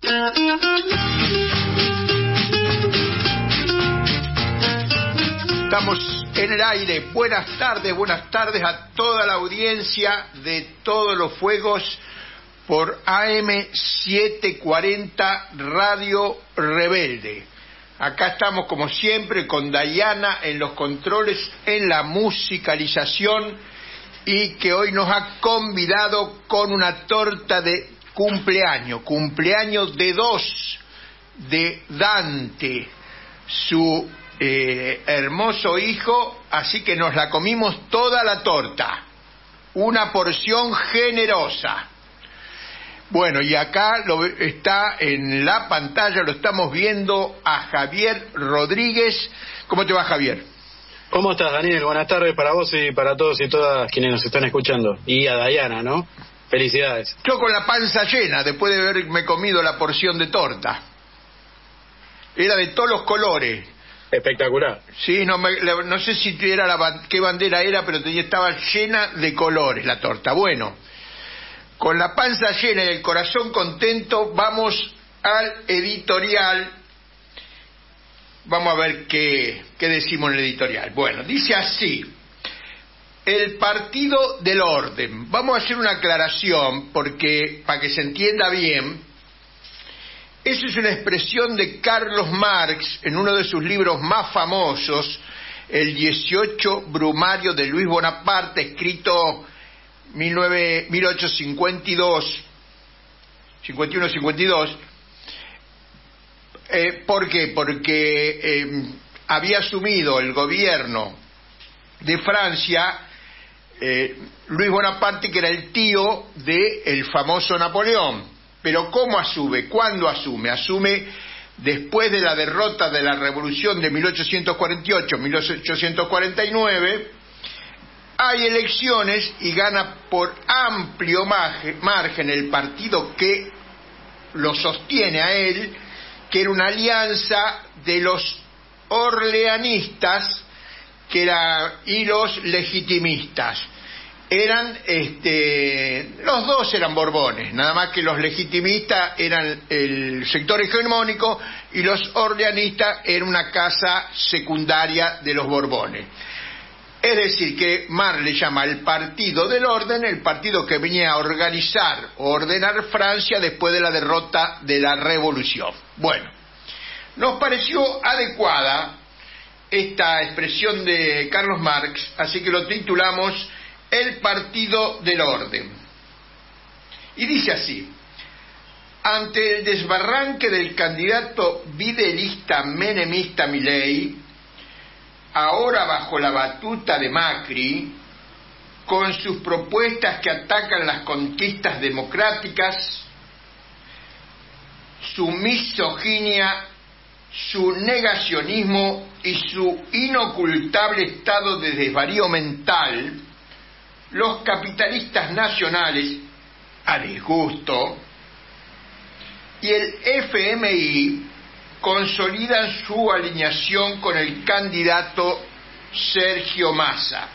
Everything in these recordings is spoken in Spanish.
Estamos en el aire. Buenas tardes a toda la audiencia de Todos los Fuegos por AM740 Radio Rebelde. Acá estamos como siempre con Dayana en los controles, en la musicalización, y que hoy nos ha convidado con una torta de cumpleaños de 2 de Dante, su hermoso hijo, así que nos la comimos toda la torta, una porción generosa. Bueno, y acá está en la pantalla, lo estamos viendo a Javier Rodríguez. ¿Cómo te va, Javier? ¿Cómo estás, Daniel? Buenas tardes para vos y para todos y todas quienes nos están escuchando. Y a Dayana, ¿no? Felicidades. Yo con la panza llena, después de haberme comido la porción de torta. Era de todos los colores. Espectacular. Sí, no sé si era qué bandera era, pero estaba llena de colores la torta. Bueno, con la panza llena y el corazón contento, vamos al editorial. Vamos a ver qué decimos en el editorial. Bueno, dice así: el Partido del Orden. Vamos a hacer una aclaración, porque para que se entienda bien. Eso es una expresión de Carlos Marx en uno de sus libros más famosos, el 18 Brumario de Luis Bonaparte, escrito 1852, 51-52. ¿Por qué? Porque había asumido el gobierno de Francia Luis Bonaparte, que era el tío del famoso Napoleón. Pero ¿cómo asume? ¿Cuándo asume? Asume después de la derrota de la Revolución de 1848-1849. Hay elecciones y gana por amplio margen el partido que lo sostiene a él, que era una alianza de los orleanistas y los legitimistas. Los dos eran Borbones, nada más que los legitimistas eran el sector hegemónico y los orleanistas eran una casa secundaria de los Borbones. Es decir, que Marx le llama el Partido del Orden, el partido que venía a organizar o ordenar Francia después de la derrota de la Revolución. Bueno, nos pareció adecuada esta expresión de Carlos Marx, así que lo titulamos El Partido del Orden. Y dice así: ante el desbarranque del candidato videlista menemista Milei, ahora bajo la batuta de Macri, con sus propuestas que atacan las conquistas democráticas, su misoginia, su negacionismo y su inocultable estado de desvarío mental, los capitalistas nacionales, a disgusto, y el FMI consolidan su alineación con el candidato Sergio Massa.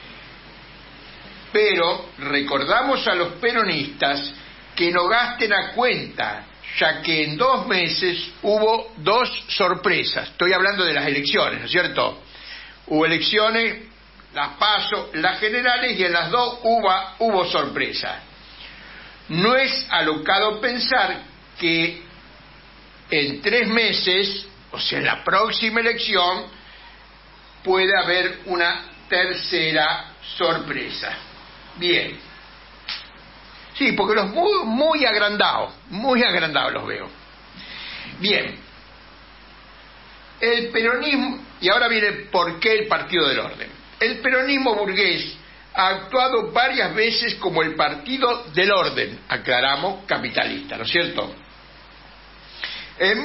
Pero recordamos a los peronistas que no gasten a cuenta, ya que en 2 meses hubo 2 sorpresas. Estoy hablando de las elecciones, ¿no es cierto? Hubo elecciones, las PASO, las generales, y en las 2 hubo sorpresa. No es alocado pensar que en 3 meses, o sea, en la próxima elección, puede haber una tercera sorpresa. Bien. Sí, porque los muy agrandados los veo. Bien. El peronismo, y ahora viene por qué el Partido del Orden. El peronismo burgués ha actuado varias veces como el Partido del Orden, aclaramos, capitalista, ¿no es cierto? En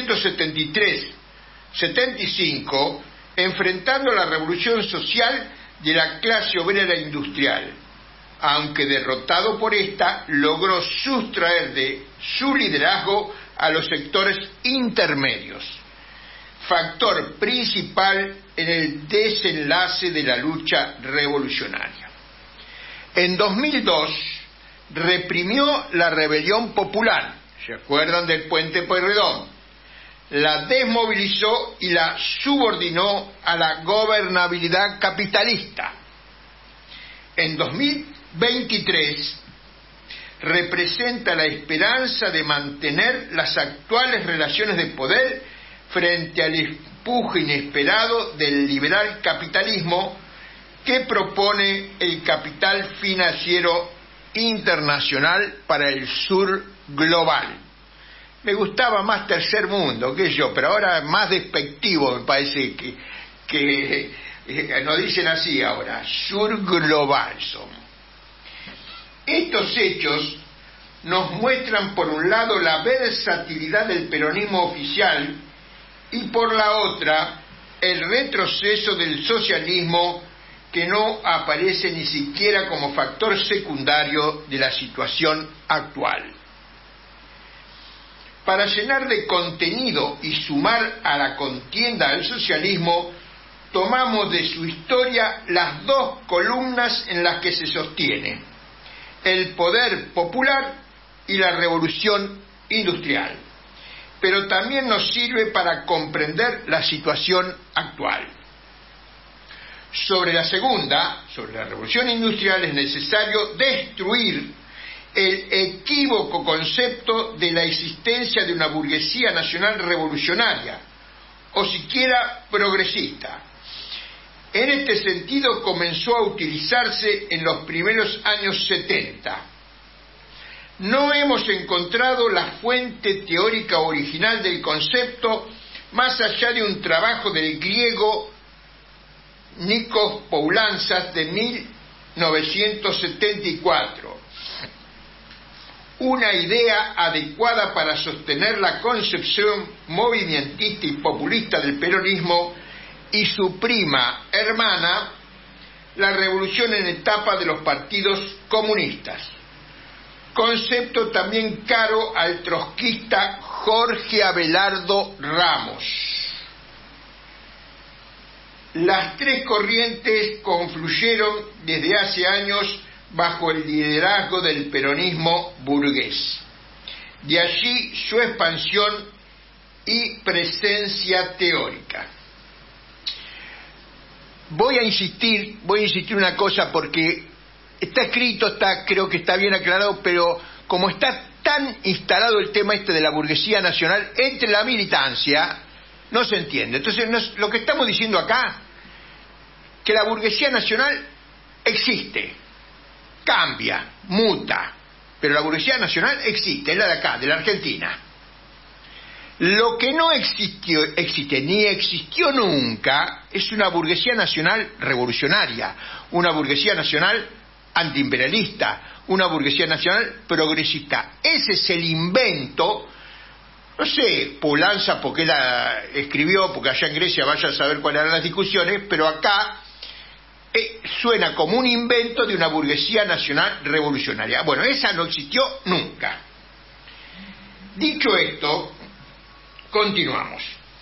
1973-75, enfrentando la revolución social de la clase obrera industrial, aunque derrotado por esta, logró sustraer de su liderazgo a los sectores intermedios, factor principal en el desenlace de la lucha revolucionaria. En 2002 reprimió la rebelión popular, ¿Se acuerdan del puente Pueyrredón? La desmovilizó y la subordinó a la gobernabilidad capitalista. En 2023 representa la esperanza de mantener las actuales relaciones de poder frente al empuje inesperado del liberal capitalismo que propone el capital financiero internacional para el sur global. Me gustaba más tercer mundo que yo, pero ahora más despectivo me parece que nos dicen así ahora, sur global somos. Estos hechos nos muestran por un lado la versatilidad del peronismo oficial y por la otra el retroceso del socialismo que no aparece ni siquiera como factor secundario de la situación actual. Para llenar de contenido y sumar a la contienda del socialismo, tomamos de su historia las dos columnas en las que se sostiene: el poder popular y la revolución industrial. Pero también nos sirve para comprender la situación actual. Sobre la segunda, sobre la revolución industrial, es necesario destruir el equívoco concepto de la existencia de una burguesía nacional revolucionaria, o siquiera progresista. En este sentido comenzó a utilizarse en los primeros años 70. No hemos encontrado la fuente teórica original del concepto más allá de un trabajo del griego Nikos Poulantzas de 1974. Una idea adecuada para sostener la concepción movimentista y populista del peronismo y su prima hermana, la revolución en etapa de los partidos comunistas. Concepto también caro al trotskista Jorge Abelardo Ramos. Las tres corrientes confluyeron desde hace años bajo el liderazgo del peronismo burgués. De allí su expansión y presencia teórica. Voy a insistir una cosa porque está escrito, creo que está bien aclarado, pero como está tan instalado el tema este de la burguesía nacional entre la militancia, no se entiende. Entonces, lo que estamos diciendo acá, que la burguesía nacional existe, cambia, muta, pero la burguesía nacional existe, es la de acá, de la Argentina. Lo que no existe ni existió nunca es una burguesía nacional revolucionaria, una burguesía nacional antiimperialista, una burguesía nacional progresista. Ese es el invento, no sé, Poulantzas porque la escribió, porque allá en Grecia vaya a saber cuáles eran las discusiones, pero acá suena como un invento de una burguesía nacional revolucionaria. Bueno, esa no existió nunca. Dicho esto, continuamos.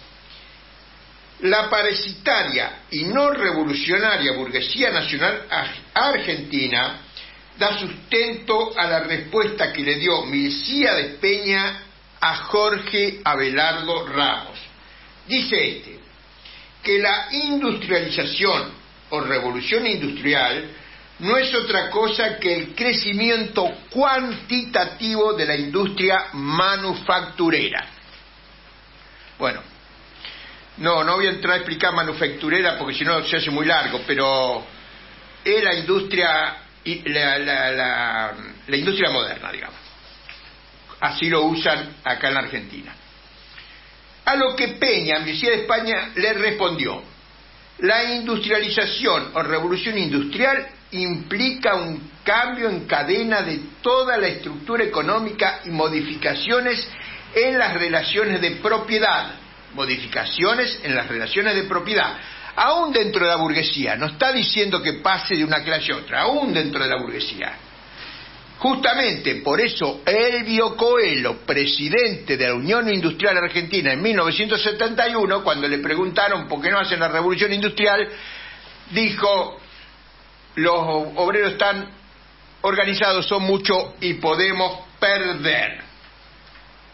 La parasitaria y no revolucionaria burguesía nacional argentina da sustento a la respuesta que le dio Milcíades Peña a Jorge Abelardo Ramos. Dice que la industrialización o revolución industrial no es otra cosa que el crecimiento cuantitativo de la industria manufacturera. Bueno, no voy a entrar a explicar manufacturera porque si no se hace muy largo, pero es la industria, la industria moderna, digamos. Así lo usan acá en la Argentina. A lo que Peña, Milcíades Peña, le respondió: la industrialización o revolución industrial implica un cambio en cadena de toda la estructura económica y modificaciones en las relaciones de propiedad. Modificaciones en las relaciones de propiedad. Aún dentro de la burguesía. No está diciendo que pase de una clase a otra. Aún dentro de la burguesía. Justamente por eso Elvio Coelho, presidente de la Unión Industrial Argentina en 1971, cuando le preguntaron por qué no hacen la revolución industrial, dijo: los obreros están organizados, son muchos y podemos perder.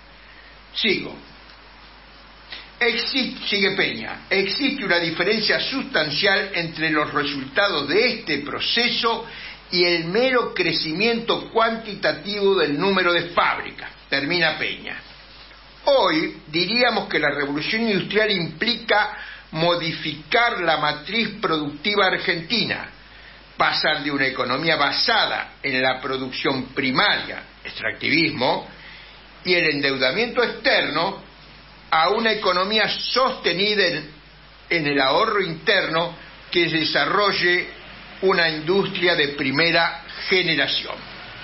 Sigo. Sigue Peña. Existe una diferencia sustancial entre los resultados de este proceso y el mero crecimiento cuantitativo del número de fábricas. Termina Peña. Hoy diríamos que la revolución industrial implica modificar la matriz productiva argentina, pasar de una economía basada en la producción primaria, extractivismo, y el endeudamiento externo, a una economía sostenida en el ahorro interno que desarrolle una industria de primera generación.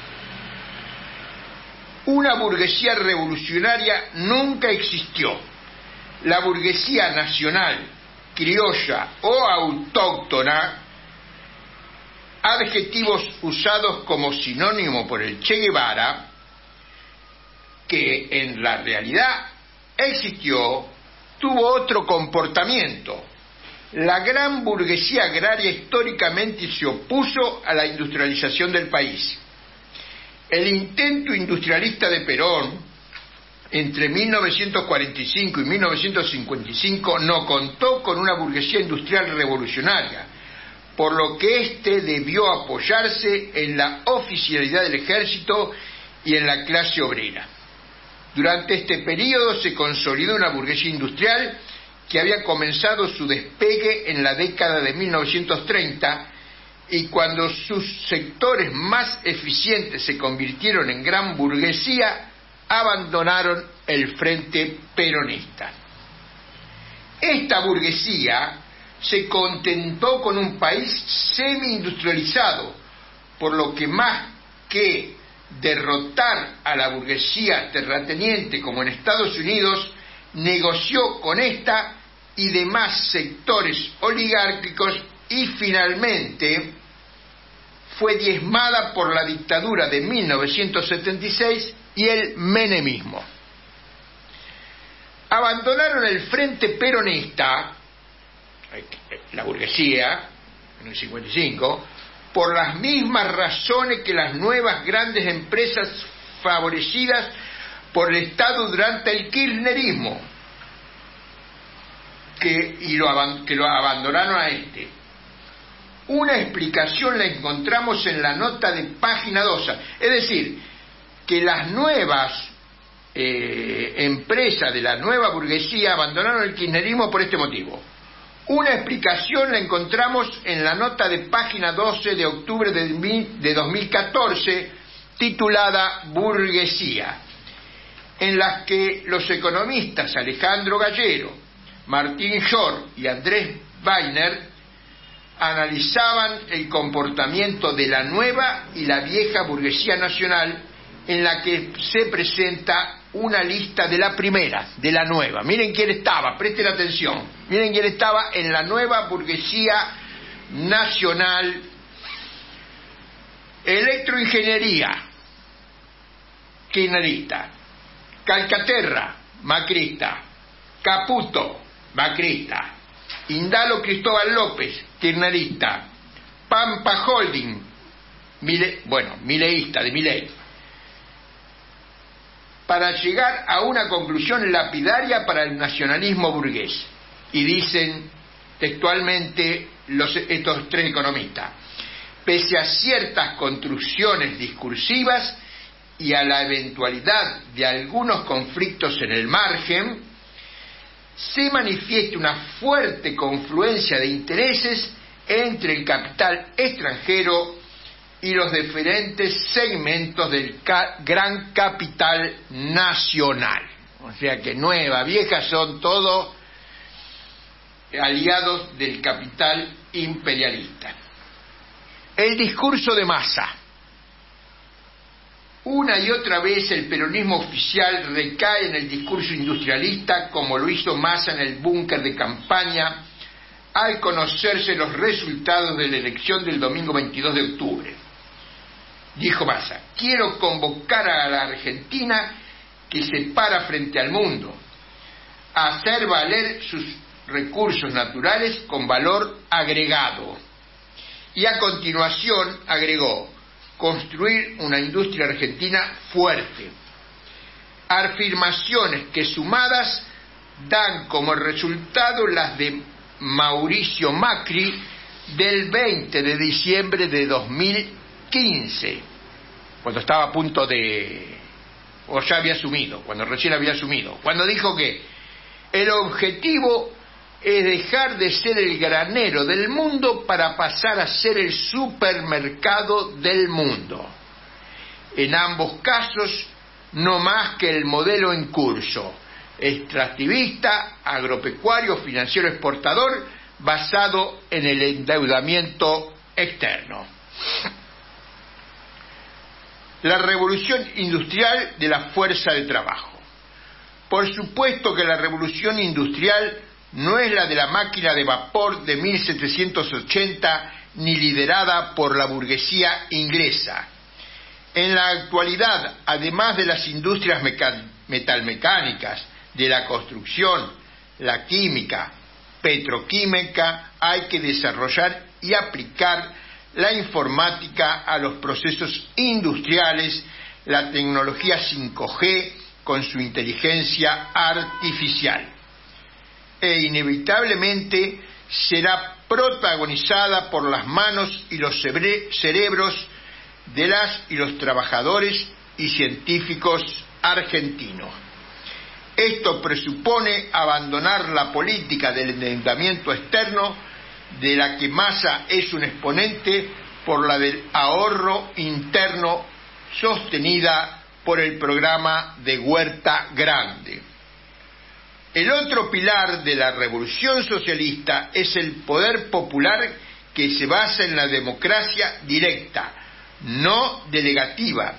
Una burguesía revolucionaria nunca existió. La burguesía nacional, criolla o autóctona, adjetivos usados como sinónimo por el Che Guevara, que en la realidad existió, tuvo otro comportamiento. La gran burguesía agraria históricamente se opuso a la industrialización del país. El intento industrialista de Perón entre 1945 y 1955 no contó con una burguesía industrial revolucionaria, por lo que éste debió apoyarse en la oficialidad del ejército y en la clase obrera. Durante este periodo se consolidó una burguesía industrial que había comenzado su despegue en la década de 1930, y cuando sus sectores más eficientes se convirtieron en gran burguesía, abandonaron el frente peronista. Esta burguesía se contentó con un país semi-industrializado, por lo que más que derrotar a la burguesía terrateniente como en Estados Unidos, negoció con esta y demás sectores oligárquicos, y finalmente fue diezmada por la dictadura de 1976 y el menemismo. Abandonaron el frente peronista, la burguesía, en el 55, por las mismas razones que las nuevas grandes empresas favorecidas por el Estado durante el kirchnerismo, que lo abandonaron a este. Una explicación la encontramos en la nota de página 12, es decir, que las nuevas empresas de la nueva burguesía abandonaron el kirchnerismo por este motivo. Una explicación la encontramos en la nota de página 12 de octubre de 2014, titulada Burguesía, en las que los economistas Alejandro Gallero, Martín Shor y Andrés Weiner analizaban el comportamiento de la nueva y la vieja burguesía nacional, en la que se presenta una lista de la primera, de la nueva. Miren quién estaba, presten atención, miren quién estaba en la nueva burguesía nacional: Electroingeniería, kirchnerista; Calcaterra, macrista; Caputo, macrista; Indalo Cristóbal López, kirchnerista; Pampa Holding, mileísta, de Milei, para llegar a una conclusión lapidaria para el nacionalismo burgués. Y dicen textualmente estos tres economistas: pese a ciertas construcciones discursivas y a la eventualidad de algunos conflictos en el margen, se manifiesta una fuerte confluencia de intereses entre el capital extranjero y los diferentes segmentos del gran capital nacional. O sea que nueva, vieja, son todos aliados del capital imperialista. El discurso de Massa. Una y otra vez el peronismo oficial recae en el discurso industrialista, como lo hizo Massa en el búnker de campaña al conocerse los resultados de la elección del domingo 22 de octubre. Dijo Massa: quiero convocar a la Argentina, que se para frente al mundo, a hacer valer sus recursos naturales con valor agregado. Y a continuación agregó: construir una industria argentina fuerte. Afirmaciones que sumadas dan como resultado las de Mauricio Macri del 20 de diciembre de 2015, cuando estaba a punto de, o ya había asumido, cuando recién había asumido, cuando dijo que el objetivo es dejar de ser el granero del mundo para pasar a ser el supermercado del mundo. En ambos casos, no más que el modelo en curso, extractivista, agropecuario, financiero exportador, basado en el endeudamiento externo. La revolución industrial de la fuerza de trabajo. Por supuesto que la revolución industrial no es la de la máquina de vapor de 1780 ni liderada por la burguesía inglesa. En la actualidad, además de las industrias metalmecánicas, de la construcción, la química, petroquímica, hay que desarrollar y aplicar la informática a los procesos industriales, la tecnología 5G con su inteligencia artificial. E inevitablemente será protagonizada por las manos y los cerebros de las y los trabajadores y científicos argentinos. Esto presupone abandonar la política del endeudamiento externo, de la que Massa es un exponente, por la del ahorro interno sostenida por el programa de Huerta Grande. El otro pilar de la revolución socialista es el poder popular, que se basa en la democracia directa, no delegativa.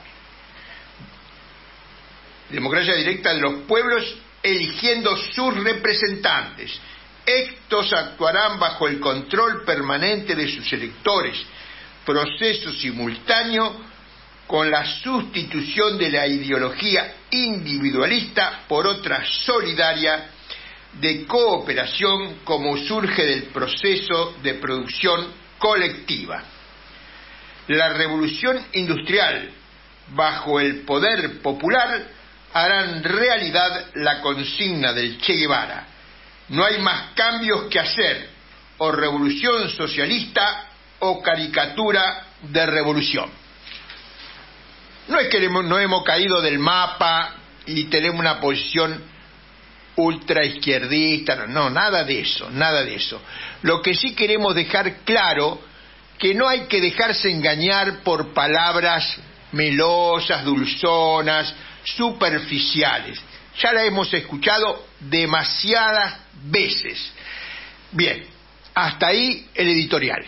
Democracia directa de los pueblos eligiendo sus representantes. Estos actuarán bajo el control permanente de sus electores, proceso simultáneo con la sustitución de la ideología individualista por otra solidaria de cooperación, como surge del proceso de producción colectiva. La revolución industrial, bajo el poder popular, harán realidad la consigna del Che Guevara: no hay más cambios que hacer, o revolución socialista o caricatura de revolución. No es que no hemos caído del mapa y tenemos una posición ultraizquierdista, no, nada de eso, nada de eso. Lo que sí queremos dejar claro, que no hay que dejarse engañar por palabras melosas, dulzonas, superficiales. Ya la hemos escuchado demasiadas veces. Bien, hasta ahí el editorial.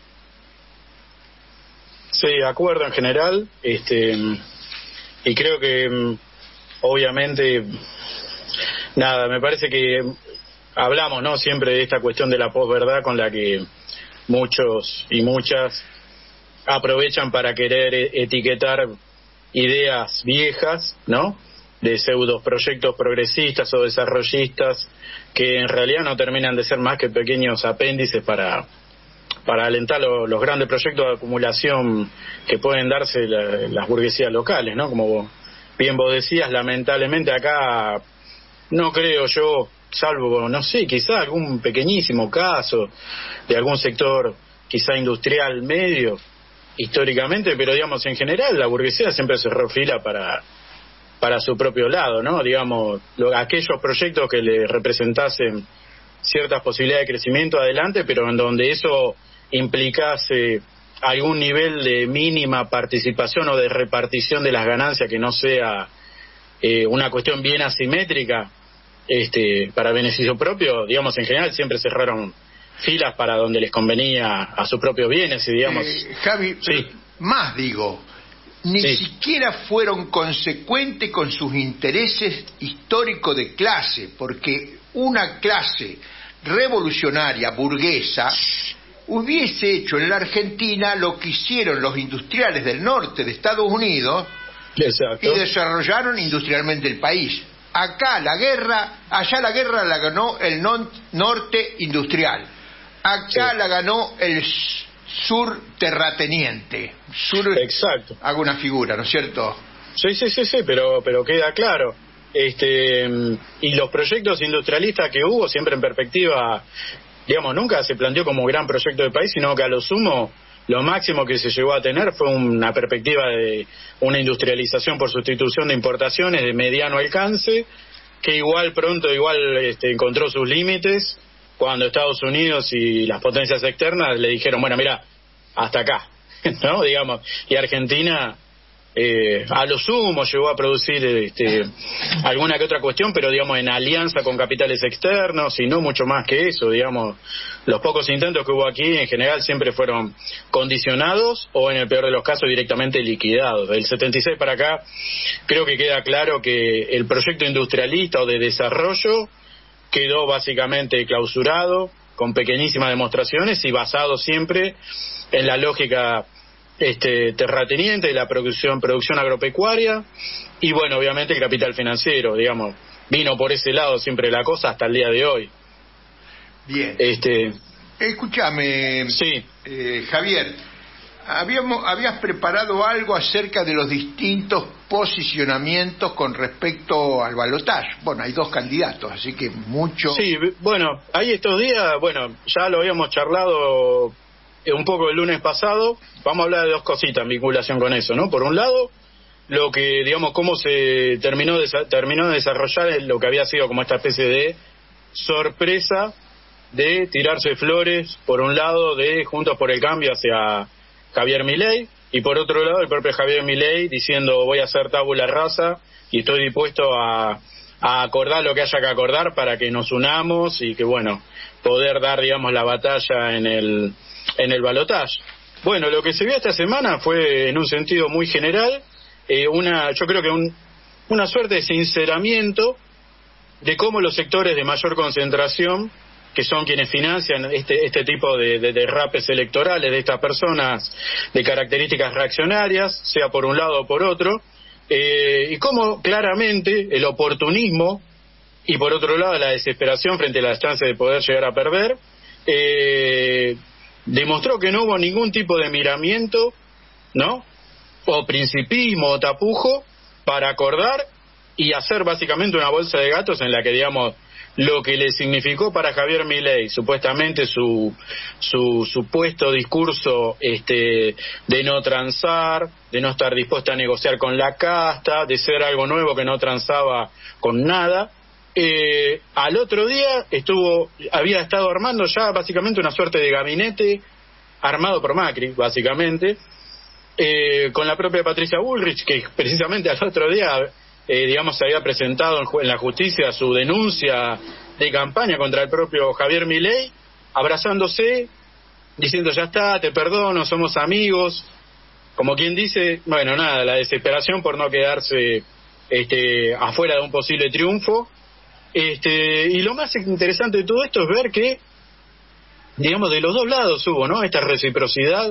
Sí, de acuerdo en general, y creo que obviamente, nada, me parece que hablamos, ¿no?, siempre de esta cuestión de la posverdad, con la que muchos y muchas aprovechan para querer etiquetar ideas viejas, ¿no?, de pseudo proyectos progresistas o desarrollistas, que en realidad no terminan de ser más que pequeños apéndices para alentar los grandes proyectos de acumulación que pueden darse las burguesías locales, ¿no? Como bien vos decías, lamentablemente acá no creo yo, salvo, no sé, quizá algún pequeñísimo caso de algún sector quizá industrial medio, históricamente, pero digamos en general la burguesía siempre cerró fila para su propio lado, ¿no? Digamos, aquellos proyectos que le representasen ciertas posibilidades de crecimiento adelante, pero en donde eso implicase algún nivel de mínima participación o de repartición de las ganancias, que no sea una cuestión bien asimétrica para beneficio propio, digamos, en general siempre cerraron filas para donde les convenía a sus propios bienes, y digamos... Javi, sí. Más digo, ni siquiera fueron consecuentes con sus intereses históricos de clase, porque una clase revolucionaria burguesa hubiese hecho en la Argentina lo que hicieron los industriales del norte de Estados Unidos. Exacto. Y desarrollaron industrialmente el país. Allá la guerra la ganó el norte industrial. Acá la ganó el sur terrateniente. Exacto. Hago una figura, ¿no es cierto? Sí, pero queda claro. Y los proyectos industrialistas que hubo, siempre en perspectiva, digamos, nunca se planteó como gran proyecto de país, sino que a lo sumo, lo máximo que se llegó a tener fue una perspectiva de una industrialización por sustitución de importaciones de mediano alcance, que igual pronto encontró sus límites cuando Estados Unidos y las potencias externas le dijeron, bueno, mira, hasta acá, ¿no? Digamos, y Argentina a lo sumo llegó a producir alguna que otra cuestión, pero digamos en alianza con capitales externos y no mucho más que eso, digamos. Los pocos intentos que hubo aquí en general siempre fueron condicionados o en el peor de los casos directamente liquidados. Del 76 para acá creo que queda claro que el proyecto industrialista o de desarrollo quedó básicamente clausurado con pequeñísimas demostraciones y basado siempre en la lógica terrateniente de la producción agropecuaria y bueno, obviamente el capital financiero, digamos, vino por ese lado siempre la cosa hasta el día de hoy. Bien. Escúchame, sí. Javier, habías preparado algo acerca de los distintos posicionamientos con respecto al balotaje. Bueno, hay dos candidatos, así que mucho... Sí, bueno, ahí estos días, ya lo habíamos charlado un poco el lunes pasado. Vamos a hablar de dos cositas en vinculación con eso, ¿no? Por un lado, lo que, digamos, cómo se terminó de desarrollar lo que había sido como esta especie de sorpresa de tirarse flores, por un lado, de Juntos por el Cambio hacia Javier Milei, y por otro lado, el propio Javier Milei diciendo voy a hacer tabula rasa y estoy dispuesto a acordar lo que haya que acordar para que nos unamos y que, bueno, poder dar, digamos, la batalla en el balotaje. Bueno, lo que se vio esta semana fue, en un sentido muy general, yo creo que una suerte de sinceramiento de cómo los sectores de mayor concentración, que son quienes financian este tipo de derrapes electorales de estas personas de características reaccionarias, sea por un lado o por otro, y cómo claramente el oportunismo y por otro lado la desesperación frente a las chances de poder llegar a perder, demostró que no hubo ningún tipo de miramiento, ¿no?, o principismo o tapujo para acordar y hacer básicamente una bolsa de gatos en la que, digamos, lo que le significó para Javier Milei supuestamente su supuesto discurso de no transar, de no estar dispuesta a negociar con la casta, de ser algo nuevo que no transaba con nada. Al otro día había estado armando ya básicamente una suerte de gabinete armado por Macri, básicamente, con la propia Patricia Bullrich, que precisamente al otro día digamos, se había presentado en la justicia su denuncia de campaña contra el propio Javier Milei, abrazándose, diciendo ya está, te perdono, somos amigos, como quien dice, bueno, nada, la desesperación por no quedarse afuera de un posible triunfo. Y lo más interesante de todo esto es ver que, digamos, de los dos lados hubo, ¿no?, esta reciprocidad,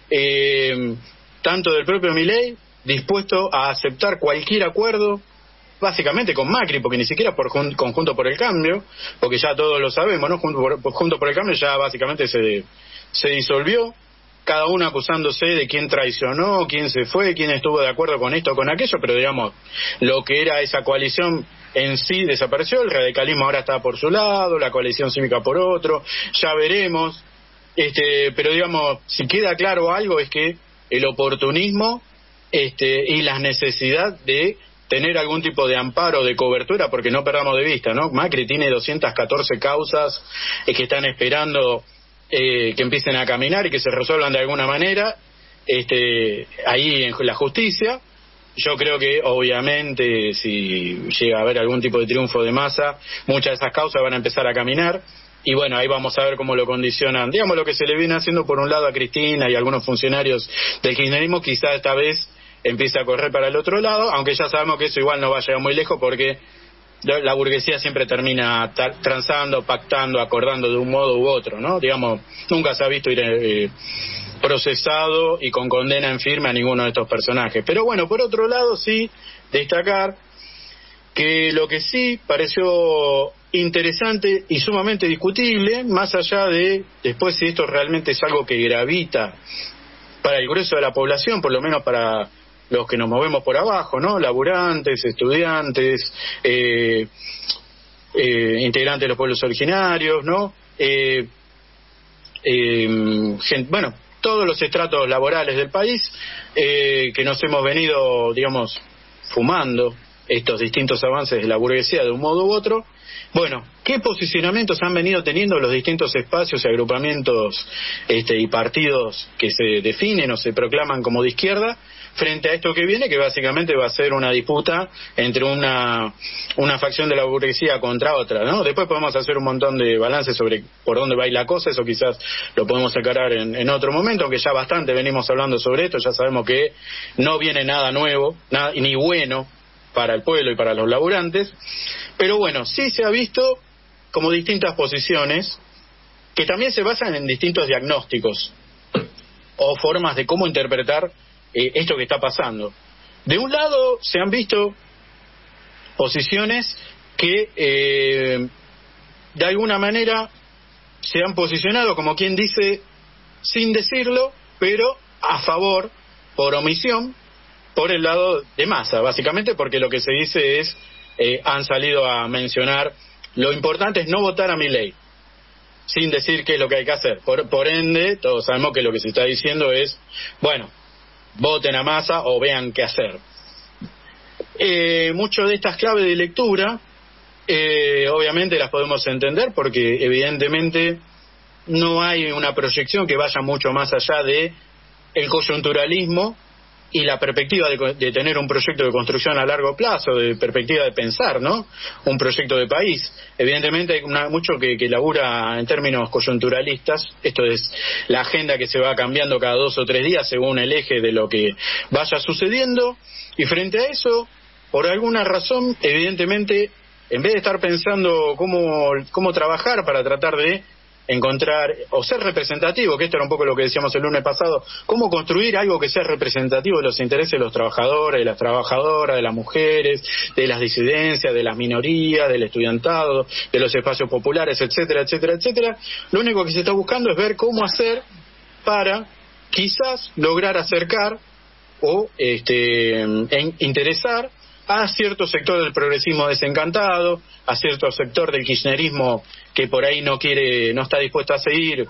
tanto del propio Milei, dispuesto a aceptar cualquier acuerdo, básicamente con Macri, porque ni siquiera con Juntos por el Cambio, porque ya todos lo sabemos, ¿no? Juntos por el Cambio ya básicamente se disolvió, cada uno acusándose de quién traicionó, quién se fue, quién estuvo de acuerdo con esto o con aquello, pero digamos, lo que era esa coalición en sí desapareció, el radicalismo ahora está por su lado, la coalición cívica por otro, ya veremos, pero digamos, si queda claro algo es que el oportunismo y la necesidad de tener algún tipo de amparo, de cobertura, porque no perdamos de vista, ¿no? Macri tiene 214 causas que están esperando que empiecen a caminar y que se resuelvan de alguna manera ahí en la justicia. Yo creo que obviamente si llega a haber algún tipo de triunfo de Massa, muchas de esas causas van a empezar a caminar. Y bueno, ahí vamos a ver cómo lo condicionan. Digamos, lo que se le viene haciendo por un lado a Cristina y a algunos funcionarios del kirchnerismo, quizá esta vez empiece a correr para el otro lado, aunque ya sabemos que eso igual no va a llegar muy lejos porque la burguesía siempre termina transando, pactando, acordando de un modo u otro, ¿no? Digamos, nunca se ha visto ir procesado y con condena en firme a ninguno de estos personajes. Pero bueno, por otro lado sí destacar que lo que sí pareció interesante y sumamente discutible, más allá de después si esto realmente es algo que gravita para el grueso de la población, por lo menos para los que nos movemos por abajo, ¿no? Laburantes, estudiantes, integrantes de los pueblos originarios, ¿no? Bueno, todos los estratos laborales del país, que nos hemos venido, digamos, fumando estos distintos avances de la burguesía de un modo u otro. Bueno, ¿qué posicionamientos han venido teniendo los distintos espacios y agrupamientos y partidos que se definen o se proclaman como de izquierda frente a esto que viene, que básicamente va a ser una disputa entre una facción de la burguesía contra otra, ¿no? Después podemos hacer un montón de balances sobre por dónde va a ir la cosa, eso quizás lo podemos sacar en otro momento, aunque ya bastante venimos hablando sobre esto, ya sabemos que no viene nada nuevo, nada, ni bueno para el pueblo y para los laburantes, pero bueno, sí se ha visto como distintas posiciones que también se basan en distintos diagnósticos o formas de cómo interpretar esto que está pasando. De un lado se han visto posiciones que de alguna manera se han posicionado, como quien dice, sin decirlo, pero a favor, por omisión, por el lado de Massa, básicamente porque lo que se dice es, han salido a mencionar, lo importante es no votar a Milei, sin decir qué es lo que hay que hacer. Por ende, todos sabemos que lo que se está diciendo es, bueno, voten a Massa o vean qué hacer. Muchas de estas claves de lectura, obviamente las podemos entender porque evidentemente no hay una proyección que vaya mucho más allá de el coyunturalismo y la perspectiva de tener un proyecto de construcción a largo plazo, de perspectiva de pensar, ¿no? Un proyecto de país. Evidentemente hay mucho que labura en términos coyunturalistas. Esto es la agenda que se va cambiando cada 2 o 3 días según el eje de lo que vaya sucediendo. Y frente a eso, por alguna razón, evidentemente, en vez de estar pensando cómo trabajar para tratar de encontrar o ser representativo, que esto era un poco lo que decíamos el lunes pasado, cómo construir algo que sea representativo de los intereses de los trabajadores, de las trabajadoras, de las mujeres, de las disidencias, de las minorías, del estudiantado, de los espacios populares, etcétera, etcétera, etcétera. Lo único que se está buscando es ver cómo hacer para quizás lograr acercar o interesar a cierto sector del progresismo desencantado, a cierto sector del kirchnerismo que por ahí no está dispuesto a seguir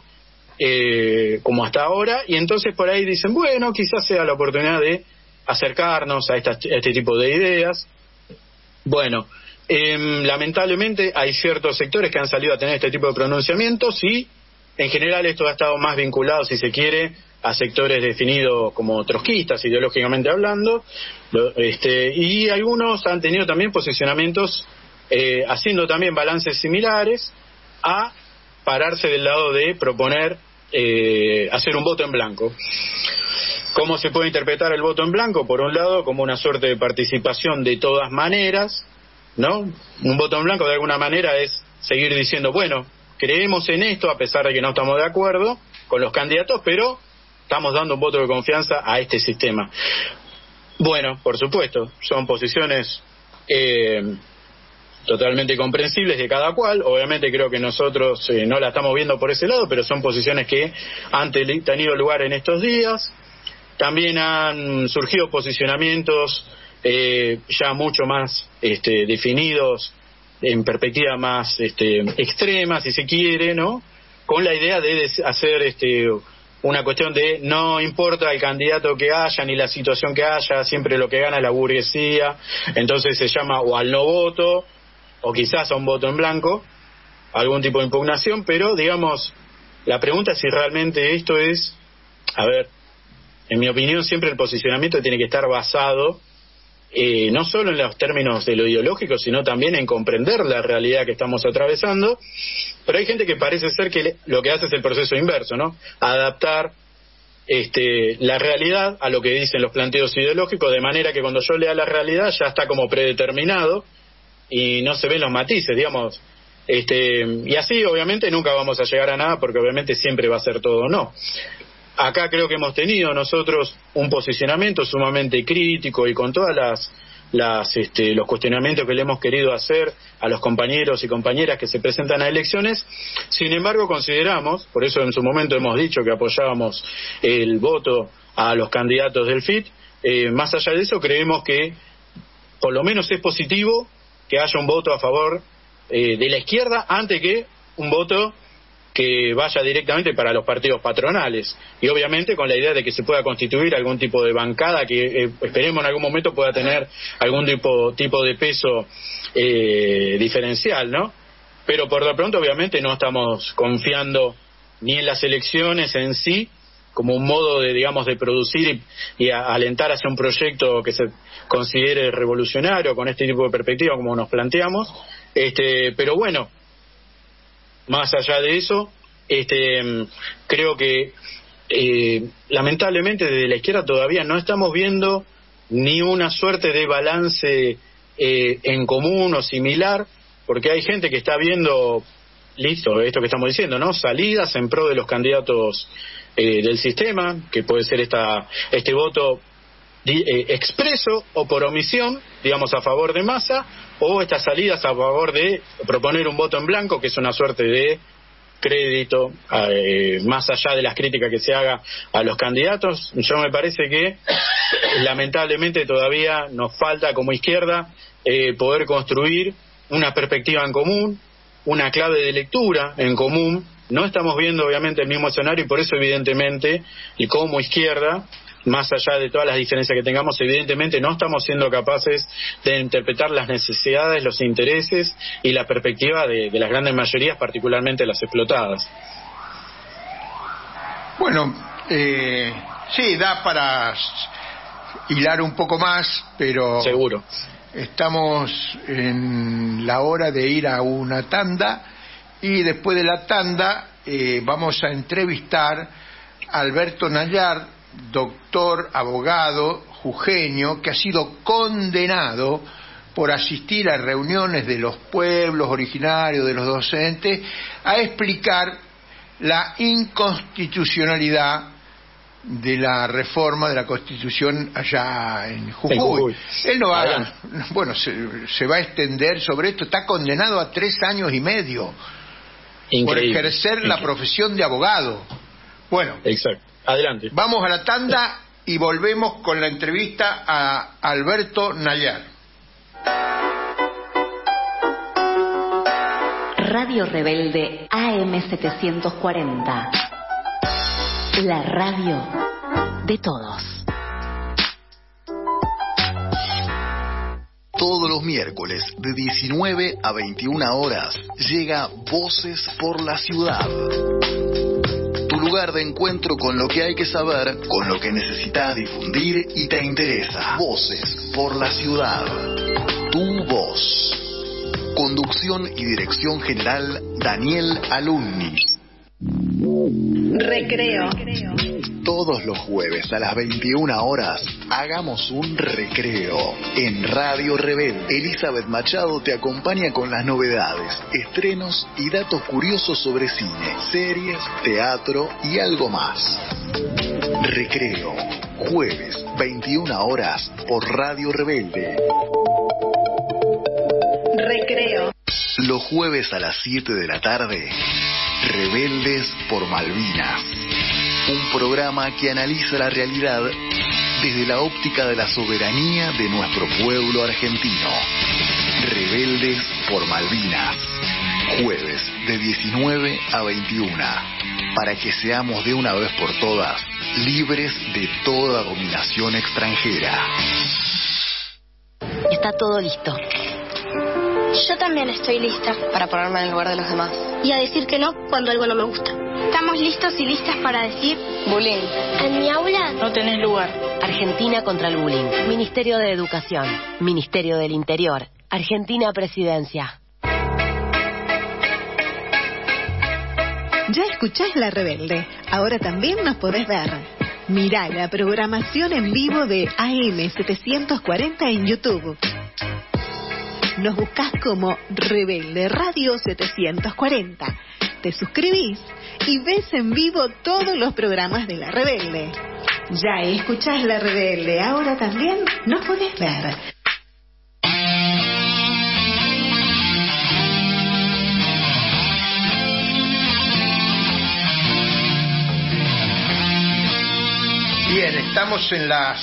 como hasta ahora, y entonces por ahí dicen, bueno, quizás sea la oportunidad de acercarnos a este tipo de ideas. Bueno, lamentablemente hay ciertos sectores que han salido a tener este tipo de pronunciamientos y en general esto ha estado más vinculado, si se quiere, a sectores definidos como trotskistas, ideológicamente hablando, y algunos han tenido también posicionamientos haciendo también balances similares a pararse del lado de proponer hacer un voto en blanco. ¿Cómo se puede interpretar el voto en blanco? Por un lado, como una suerte de participación de todas maneras, ¿no? Un voto en blanco de alguna manera es seguir diciendo, bueno, creemos en esto a pesar de que no estamos de acuerdo con los candidatos, pero estamos dando un voto de confianza a este sistema. Bueno, por supuesto, son posiciones totalmente comprensibles de cada cual. Obviamente creo que nosotros no la estamos viendo por ese lado, pero son posiciones que han tenido lugar en estos días. También han surgido posicionamientos ya mucho más definidos, en perspectiva más extrema, si se quiere, ¿no? Con la idea de hacer una cuestión de no importa el candidato que haya ni la situación que haya, siempre lo que gana es la burguesía. Entonces se llama o al no voto o quizás a un voto en blanco, algún tipo de impugnación, pero digamos, la pregunta es si realmente esto es, a ver, en mi opinión siempre el posicionamiento tiene que estar basado no solo en los términos de lo ideológico, sino también en comprender la realidad que estamos atravesando. Pero hay gente que parece ser que lo que hace es el proceso inverso, ¿no? Adaptar la realidad a lo que dicen los planteos ideológicos, de manera que cuando yo lea la realidad ya está como predeterminado y no se ven los matices, digamos. Y así obviamente nunca vamos a llegar a nada, porque obviamente siempre va a ser todo no. Acá creo que hemos tenido nosotros un posicionamiento sumamente crítico y con todas los cuestionamientos que le hemos querido hacer a los compañeros y compañeras que se presentan a elecciones. Sin embargo, consideramos, por eso en su momento hemos dicho que apoyábamos el voto a los candidatos del FIT, Más allá de eso, creemos que por lo menos es positivo que haya un voto a favor de la izquierda antes que un voto que vaya directamente para los partidos patronales, y obviamente con la idea de que se pueda constituir algún tipo de bancada que esperemos en algún momento pueda tener algún tipo de peso diferencial, ¿no? Pero por lo pronto obviamente no estamos confiando ni en las elecciones en sí como un modo de, digamos, de producir y alentar hacia un proyecto que se considere revolucionario con este tipo de perspectiva como nos planteamos, pero bueno, más allá de eso, creo que lamentablemente desde la izquierda todavía no estamos viendo ni una suerte de balance en común o similar, porque hay gente que está viendo, listo, esto que estamos diciendo, ¿no? Salidas en pro de los candidatos del sistema, que puede ser este voto expreso o por omisión, digamos, a favor de Massa, o estas salidas a favor de proponer un voto en blanco, que es una suerte de crédito, más allá de las críticas que se haga a los candidatos. Yo me parece que lamentablemente todavía nos falta como izquierda poder construir una perspectiva en común, una clave de lectura en común. No estamos viendo obviamente el mismo escenario y por eso evidentemente, y como izquierda, más allá de todas las diferencias que tengamos, evidentemente no estamos siendo capaces de interpretar las necesidades, los intereses y la perspectiva de las grandes mayorías, particularmente las explotadas. Bueno, sí, da para hilar un poco más, pero seguro estamos en la hora de ir a una tanda y después de la tanda vamos a entrevistar a Alberto Nayar, doctor, abogado, jujeño, que ha sido condenado por asistir a reuniones de los pueblos originarios, de los docentes, a explicar la inconstitucionalidad de la reforma de la Constitución allá en Jujuy. Él no va, bueno, se va a extender sobre esto, está condenado a 3 años y medio por ejercer la profesión de abogado. Bueno, exacto. Adelante. Vamos a la tanda y volvemos con la entrevista a Alberto Nayar. Radio Rebelde AM740. La radio de todos. Todos los miércoles de 19 a 21 horas llega Voces por la Ciudad. Tu lugar de encuentro con lo que hay que saber, con lo que necesitas difundir y te interesa. Voces por la Ciudad. Tu voz. Conducción y dirección general Daniel Alumni. Recreo. Todos los jueves a las 21 horas hagamos un recreo en Radio Rebelde. Elizabeth Machado te acompaña con las novedades, estrenos y datos curiosos sobre cine, series, teatro y algo más. Recreo, jueves 21 horas por Radio Rebelde. Recreo. Los jueves a las 7 de la tarde, Rebeldes por Malvinas. Un programa que analiza la realidad desde la óptica de la soberanía de nuestro pueblo argentino. Rebeldes por Malvinas. Jueves de 19 a 21. Para que seamos de una vez por todas libres de toda dominación extranjera. Está todo listo. Yo también estoy lista para ponerme en el lugar de los demás. Y a decir que no cuando algo no me gusta. Estamos listos y listas para decir bullying. En mi aula No tenés lugar. Argentina contra el bullying. Ministerio de Educación. Ministerio del Interior. Argentina Presidencia. Ya escuchás La Rebelde. Ahora también nos podés ver. Mirá la programación en vivo de AM740 en YouTube. Nos buscás como Rebelde Radio 740. Te suscribís y ves en vivo todos los programas de La Rebelde. Ya escuchás La Rebelde, ahora también nos podés ver. Bien, Estamos en la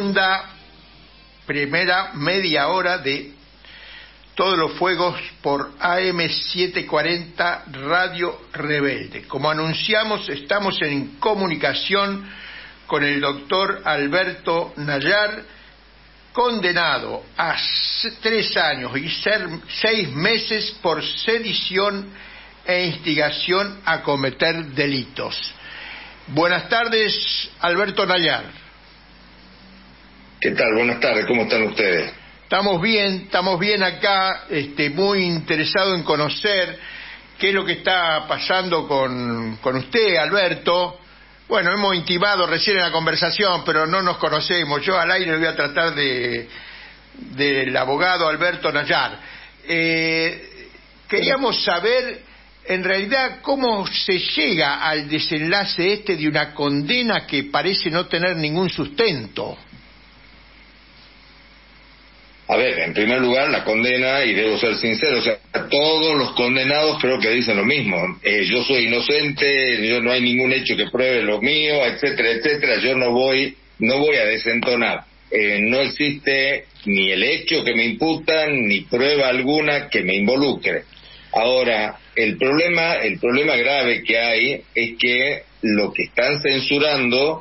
primera media hora de Todos los Fuegos por AM740 Radio Rebelde. Como anunciamos, estamos en comunicación con el doctor Alberto Nayar, condenado a 3 años y 6 meses por sedición e instigación a cometer delitos. Buenas tardes, Alberto Nayar. ¿Qué tal? Buenas tardes, ¿cómo están ustedes? Estamos bien acá, muy interesado en conocer qué es lo que está pasando con usted, Alberto. Bueno, hemos intimado recién en la conversación, pero no nos conocemos. Yo al aire voy a tratar del abogado Alberto Nayar. Queríamos saber, en realidad, cómo se llega al desenlace de una condena que parece no tener ningún sustento. A ver, en primer lugar, la condena, y debo ser sincero, o sea, todos los condenados creo que dicen lo mismo. Yo soy inocente, no hay ningún hecho que pruebe lo mío, etcétera, etcétera. Yo no voy a desentonar. No existe ni el hecho que me imputan, ni prueba alguna que me involucre. Ahora, el problema grave que hay es que lo que están censurando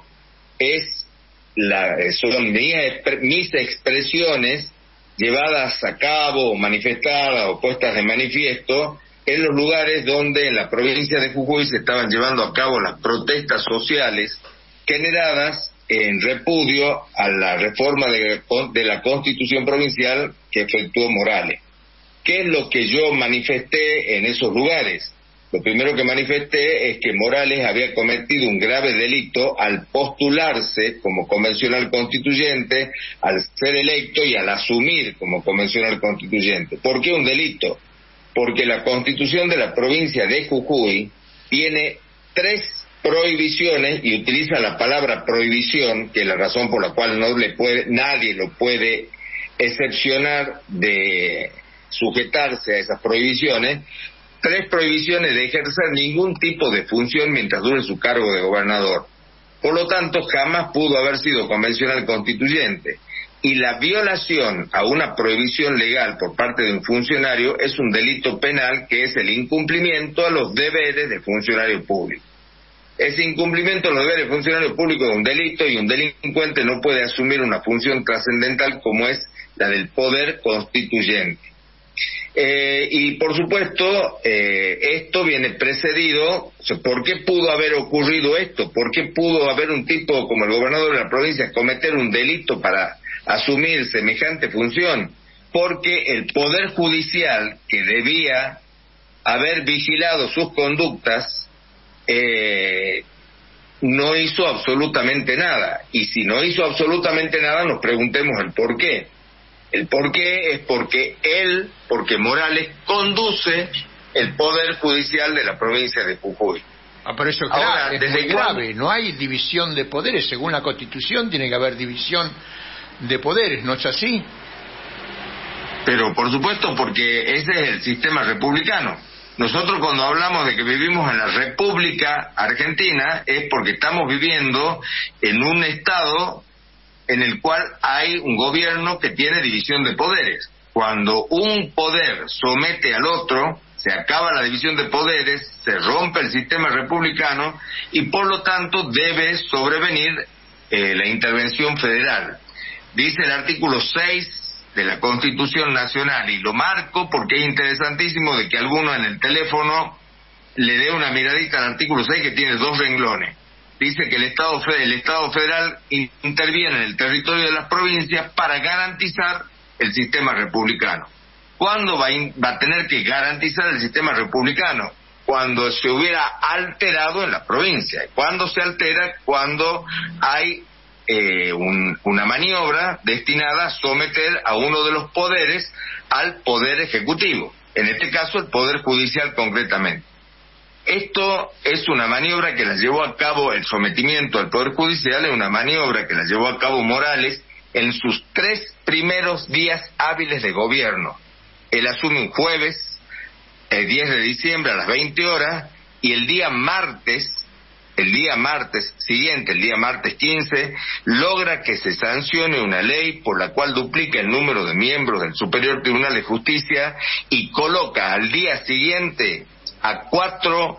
son mis expresiones llevadas a cabo, o manifestadas o puestas de manifiesto en los lugares donde en la provincia de Jujuy se estaban llevando a cabo las protestas sociales generadas en repudio a la reforma de la Constitución provincial que efectuó Morales. ¿Qué es lo que yo manifesté en esos lugares? Lo primero que manifesté es que Morales había cometido un grave delito al postularse como convencional constituyente, al ser electo y al asumir como convencional constituyente. ¿Por qué un delito? Porque la Constitución de la provincia de Jujuy tiene 3 prohibiciones, y utiliza la palabra prohibición, que es la razón por la cual nadie lo puede excepcionar de sujetarse a esas prohibiciones. 3 prohibiciones de ejercer ningún tipo de función mientras dure su cargo de gobernador. Por lo tanto, jamás pudo haber sido convencional constituyente. Y la violación a una prohibición legal por parte de un funcionario es un delito penal, que es el incumplimiento a los deberes del funcionario público. Ese incumplimiento a los deberes del funcionario público es un delito, y un delincuente no puede asumir una función trascendental como es la del poder constituyente. Y por supuesto, esto viene precedido. ¿Por qué pudo haber ocurrido esto? ¿Por qué pudo haber un tipo como el gobernador de la provincia cometer un delito para asumir semejante función? Porque el Poder Judicial, que debía haber vigilado sus conductas, no hizo absolutamente nada. Y si no hizo absolutamente nada, nos preguntemos el por qué. El por qué es porque Morales conduce el Poder Judicial de la provincia de Jujuy. Pero eso es muy grave. No hay división de poderes. Según la Constitución tiene que haber división de poderes, ¿no es así? Pero por supuesto, porque ese es el sistema republicano. Nosotros cuando hablamos de que vivimos en la República Argentina es porque estamos viviendo en un estado en el cual hay un gobierno que tiene división de poderes. Cuando un poder somete al otro, se acaba la división de poderes, se rompe el sistema republicano y por lo tanto debe sobrevenir la intervención federal. Dice el artículo 6 de la Constitución Nacional, y lo marco porque es interesantísimo de que alguno en el teléfono le dé una miradita al artículo 6, que tiene 2 renglones. Dice que el Estado federal interviene en el territorio de las provincias para garantizar el sistema republicano. ¿Cuándo va a tener que garantizar el sistema republicano? Cuando se hubiera alterado en la provincia. ¿Cuándo se altera? Cuando hay una maniobra destinada a someter a uno de los poderes al poder ejecutivo. En este caso, el Poder Judicial concretamente. Esto es una maniobra que la llevó a cabo, el sometimiento al Poder Judicial es una maniobra que la llevó a cabo Morales en sus 3 primeros días hábiles de gobierno. Él asume un jueves, el 10 de diciembre a las 20 horas, y el día martes el día martes siguiente, el día martes 15, logra que se sancione una ley por la cual duplica el número de miembros del Superior Tribunal de Justicia y coloca al día siguiente a 4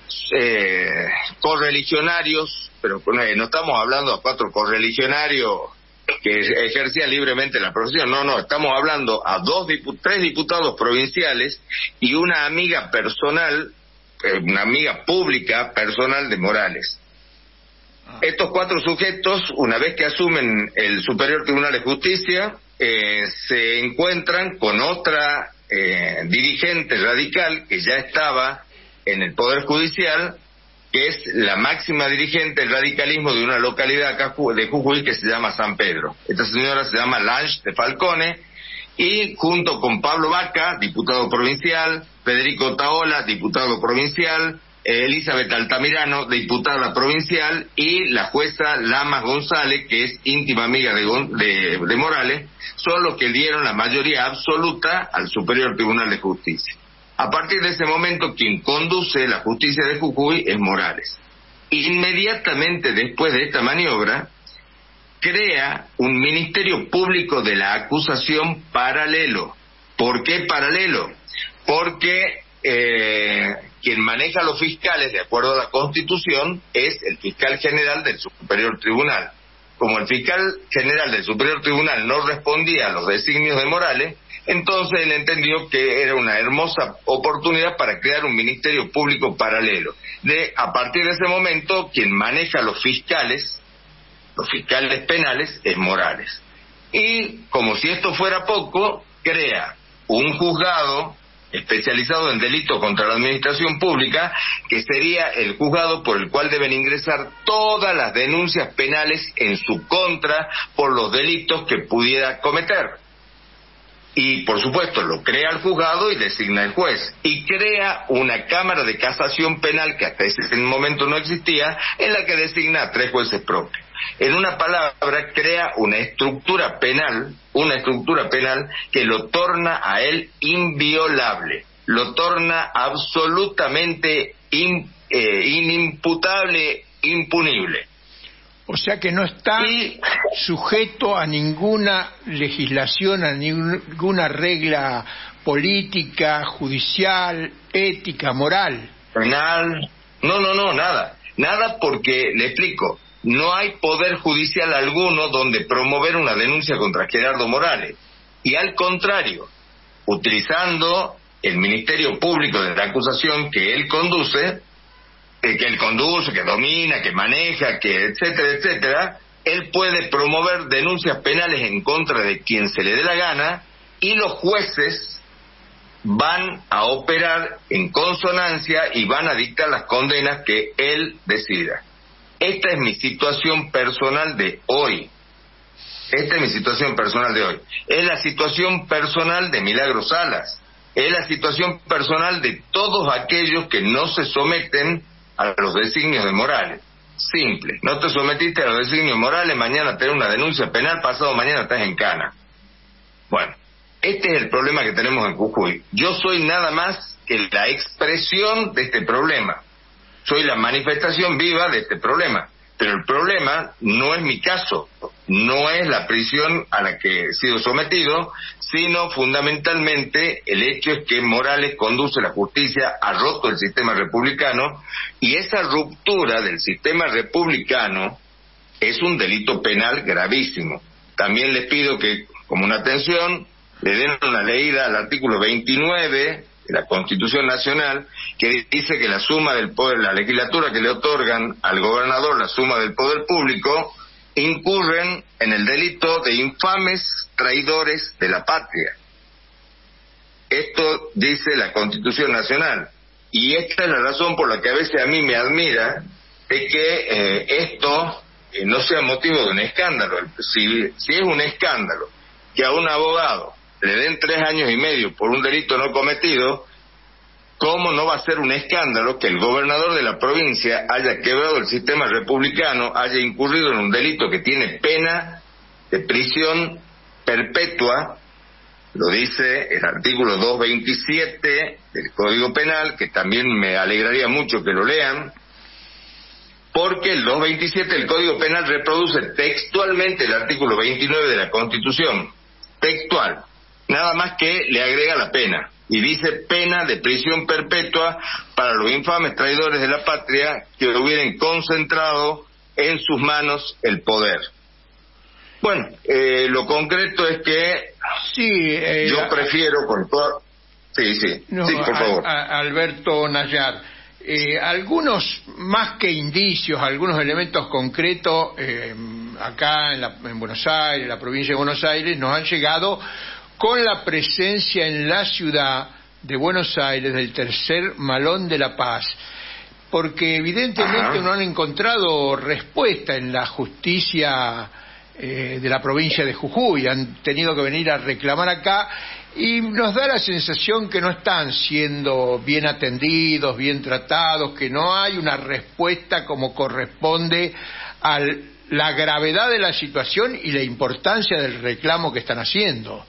correligionarios, pero no estamos hablando a 4 correligionarios que ejercían libremente la profesión, no, estamos hablando a 3 diputados provinciales y una amiga personal, una amiga pública personal de Morales. Estos 4 sujetos, una vez que asumen el Superior Tribunal de Justicia, se encuentran con otra dirigente radical que ya estaba en el Poder Judicial, que es la máxima dirigente del radicalismo de una localidad acá de Jujuy que se llama San Pedro. Esta señora se llama Lange de Falcone, y junto con Pablo Vaca, diputado provincial, Federico Taola, diputado provincial, Elizabeth Altamirano, diputada provincial, y la jueza Lamas González, que es íntima amiga de Morales, son los que dieron la mayoría absoluta al Superior Tribunal de Justicia. A partir de ese momento, quien conduce la justicia de Jujuy es Morales. Inmediatamente después de esta maniobra, crea un Ministerio Público de la Acusación paralelo. ¿Por qué paralelo? Porque quien maneja los fiscales, de acuerdo a la Constitución, es el fiscal general del Superior Tribunal. Como el fiscal general del Superior Tribunal no respondía a los designios de Morales, entonces él entendió que era una hermosa oportunidad para crear un Ministerio Público paralelo. A partir de ese momento, quien maneja los fiscales penales, es Morales. Y, como si esto fuera poco, crea un juzgado especializado en delitos contra la administración pública, que sería el juzgado por el cual deben ingresar todas las denuncias penales en su contra por los delitos que pudiera cometer. Y, por supuesto, lo crea el juzgado y designa el juez. Y crea una Cámara de Casación Penal, que hasta ese momento no existía, en la que designa a 3 jueces propios. En una palabra, crea una estructura penal que lo torna a él inviolable, lo torna absolutamente inimputable, impunible. O sea que no está sujeto a ninguna legislación, a ninguna regla política, judicial, ética, moral. Penal. No, nada. Nada, porque, le explico, no hay poder judicial alguno donde promover una denuncia contra Gerardo Morales. Y al contrario, utilizando el Ministerio Público de la Acusación que él conduce, que domina, que maneja, que etcétera, él puede promover denuncias penales en contra de quien se le dé la gana, y los jueces van a operar en consonancia y van a dictar las condenas que él decida. Esta es mi situación personal de hoy. Es la situación personal de Milagro Salas. Es la situación personal de todos aquellos que no se someten a los designios de Morales. Simple. No te sometiste a los designios Morales, mañana tenés una denuncia penal, pasado mañana estás en cana. Bueno, este es el problema que tenemos en Jujuy. Yo soy nada más que la expresión de este problema. Soy la manifestación viva de este problema. Pero el problema no es mi caso, no es la prisión a la que he sido sometido, sino fundamentalmente el hecho es que Morales conduce la justicia, ha roto el sistema republicano, y esa ruptura del sistema republicano es un delito penal gravísimo. También les pido que, como una atención, le den una leída al artículo 29 de la Constitución Nacional, que dice que la suma del poder, la legislatura que le otorgan al gobernador la suma del poder público, incurren en el delito de infames traidores de la patria. Esto dice la Constitución Nacional, y esta es la razón por la que a veces a mí me admira de que esto no sea motivo de un escándalo. Si es un escándalo que a un abogado le den 3 años y medio por un delito no cometido, ¿cómo no va a ser un escándalo que el gobernador de la provincia haya quebrado el sistema republicano, haya incurrido en un delito que tiene pena de prisión perpetua? Lo dice el artículo 227 del Código Penal, que también me alegraría mucho que lo lean, porque el 227 del Código Penal reproduce textualmente el artículo 29 de la Constitución, textual, nada más que le agrega la pena, y dice pena de prisión perpetua para los infames traidores de la patria que hubieran concentrado en sus manos el poder. Bueno, lo concreto es que yo prefiero con todo... Sí, por favor. Alberto Nayar, algunos, más que indicios, algunos elementos concretos, acá en Buenos Aires, en la provincia de Buenos Aires, nos han llegado con la presencia en la ciudad de Buenos Aires del tercer Malón de la Paz, porque evidentemente no han encontrado respuesta en la justicia de la provincia de Jujuy, han tenido que venir a reclamar acá, y nos da la sensación que no están siendo bien atendidos, bien tratados, que no hay una respuesta como corresponde a la gravedad de la situación y la importancia del reclamo que están haciendo.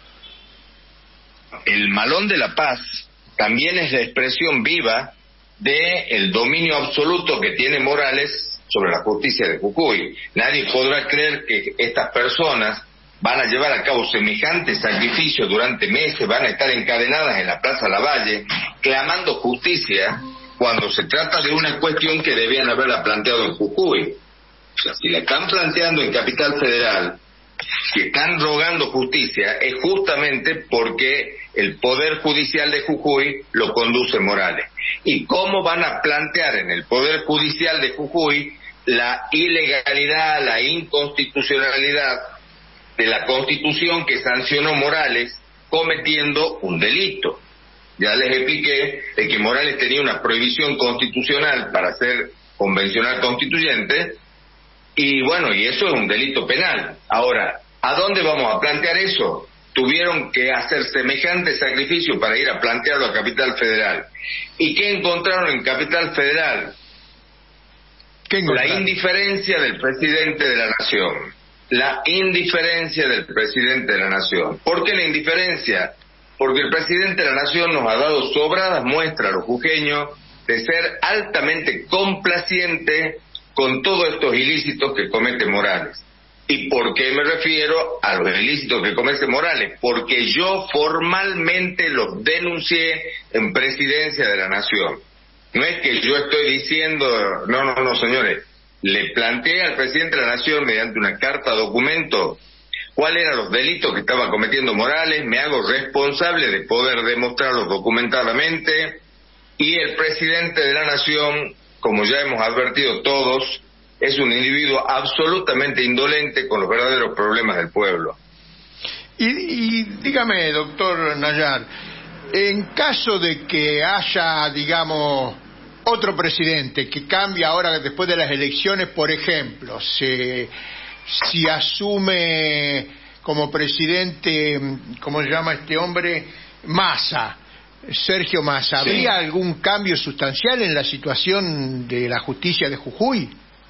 El Malón de la Paz también es la expresión viva del dominio absoluto que tiene Morales sobre la justicia de Jujuy. Nadie podrá creer que estas personas van a llevar a cabo semejantes sacrificios durante meses, van a estar encadenadas en la Plaza Lavalle, clamando justicia, cuando se trata de una cuestión que debían haberla planteado en Jujuy. O sea, si la están planteando en Capital Federal, si están rogando justicia, es justamente porque el Poder Judicial de Jujuy lo conduce Morales. ¿Y cómo van a plantear en el Poder Judicial de Jujuy la ilegalidad, la inconstitucionalidad de la Constitución que sancionó Morales cometiendo un delito? Ya les expliqué de que Morales tenía una prohibición constitucional para ser convencional constituyente, y bueno, y eso es un delito penal. Ahora, ¿a dónde vamos a plantear eso? Tuvieron que hacer semejante sacrificio para ir a plantearlo a Capital Federal. ¿Y qué encontraron en Capital Federal? La indiferencia del presidente de la Nación. La indiferencia del presidente de la Nación. ¿Por qué la indiferencia? Porque el presidente de la Nación nos ha dado sobradas muestras a los jujeños de ser altamente complaciente con todos estos ilícitos que comete Morales. ¿Y por qué me refiero a los ilícitos que comete Morales? Porque yo formalmente los denuncié en Presidencia de la Nación. No es que yo estoy diciendo, no, señores, le planteé al presidente de la Nación mediante una carta documento cuáles eran los delitos que estaba cometiendo Morales, me hago responsable de poder demostrarlos documentadamente, y el presidente de la Nación, como ya hemos advertido todos, es un individuo absolutamente indolente con los verdaderos problemas del pueblo. Y dígame, doctor Nayar, en caso de que haya, digamos, otro presidente que cambie ahora después de las elecciones, por ejemplo, si asume como presidente, ¿cómo se llama este hombre? Massa, Sergio Massa, ¿habría algún cambio sustancial en la situación de la justicia de Jujuy?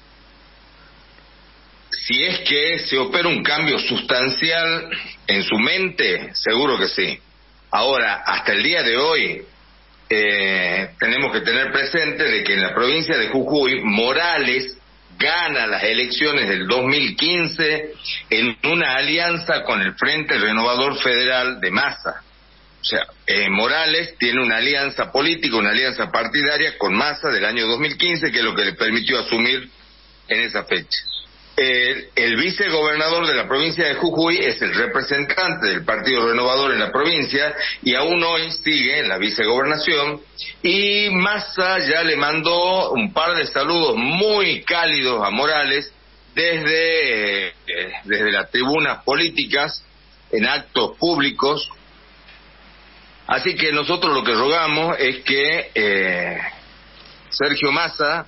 Si es que se opera un cambio sustancial en su mente, seguro que sí. Ahora, hasta el día de hoy, tenemos que tener presente de que en la provincia de Jujuy, Morales gana las elecciones del 2015 en una alianza con el Frente Renovador Federal de Massa. O sea, Morales tiene una alianza política, una alianza partidaria con Massa del año 2015, que es lo que le permitió asumir en esa fecha. El vicegobernador de la provincia de Jujuy es el representante del Partido Renovador en la provincia y aún hoy sigue en la vicegobernación, y Massa ya le mandó un par de saludos muy cálidos a Morales desde las tribunas políticas en actos públicos. Así que nosotros lo que rogamos es que Sergio Massa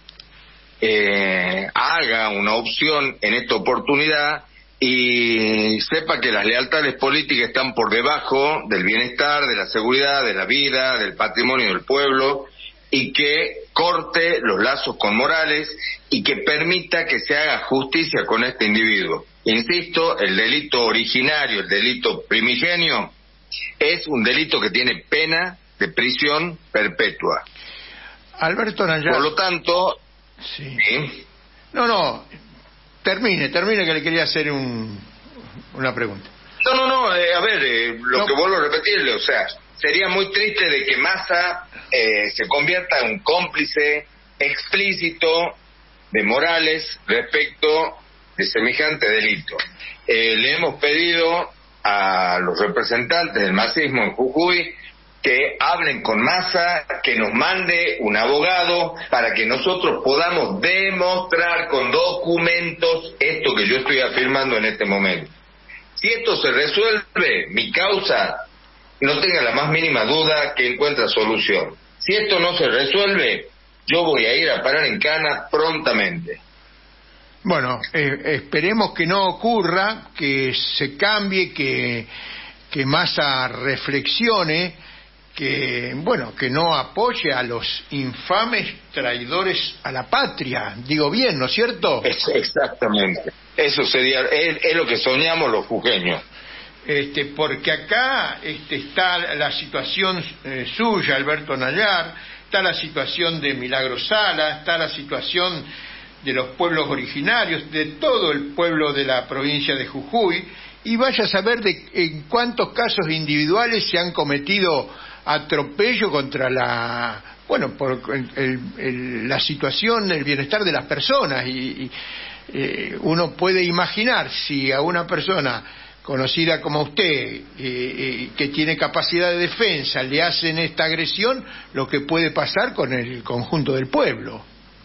haga una opción en esta oportunidad y sepa que las lealtades políticas están por debajo del bienestar, de la seguridad, de la vida, del patrimonio del pueblo, y que corte los lazos con Morales y que permita que se haga justicia con este individuo. Insisto, el delito originario, el delito primigenio, es un delito que tiene pena de prisión perpetua. Alberto Nayar. Por lo tanto, Sí. ¿Sí? No, termine, que le quería hacer una pregunta. No, a ver, lo que vuelvo a repetirle, o sea, sería muy triste de que Massa se convierta en un cómplice explícito de Morales respecto de semejante delito. Le hemos pedido a los representantes del masismo en Jujuy que hablen con Massa, que nos mande un abogado para que nosotros podamos demostrar con documentos esto que yo estoy afirmando en este momento. Si esto se resuelve, mi causa, no tenga la más mínima duda que encuentra solución. Si esto no se resuelve, yo voy a ir a parar en cana prontamente. Bueno, esperemos que no ocurra, que se cambie, que Massa reflexione, que no apoye a los infames traidores a la patria. Digo bien, ¿no es cierto? Exactamente. Eso sería, es lo que soñamos los jujeños. Porque acá está la situación suya, Alberto Nayar, está la situación de Milagro Sala, está la situación de los pueblos originarios, de todo el pueblo de la provincia de Jujuy, y vaya a saber en cuántos casos individuales se han cometido atropello contra la situación, el bienestar de las personas, y uno puede imaginar si a una persona conocida como usted, que tiene capacidad de defensa, le hacen esta agresión, lo que puede pasar con el conjunto del pueblo.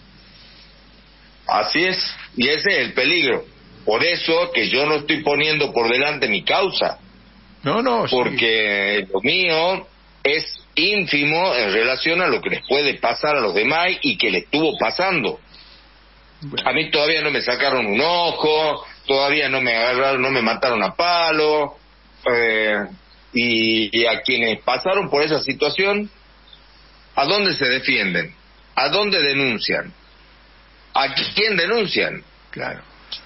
Así es, y ese es el peligro. Por eso que yo no estoy poniendo por delante mi causa. No, porque lo mío es ínfimo en relación a lo que les puede pasar a los demás y que le estuvo pasando. Bueno. A mí todavía no me sacaron un ojo, todavía no me agarraron, no me mataron a palo, y a quienes pasaron por esa situación, ¿a dónde se defienden? ¿A dónde denuncian? ¿A quién denuncian? Claro.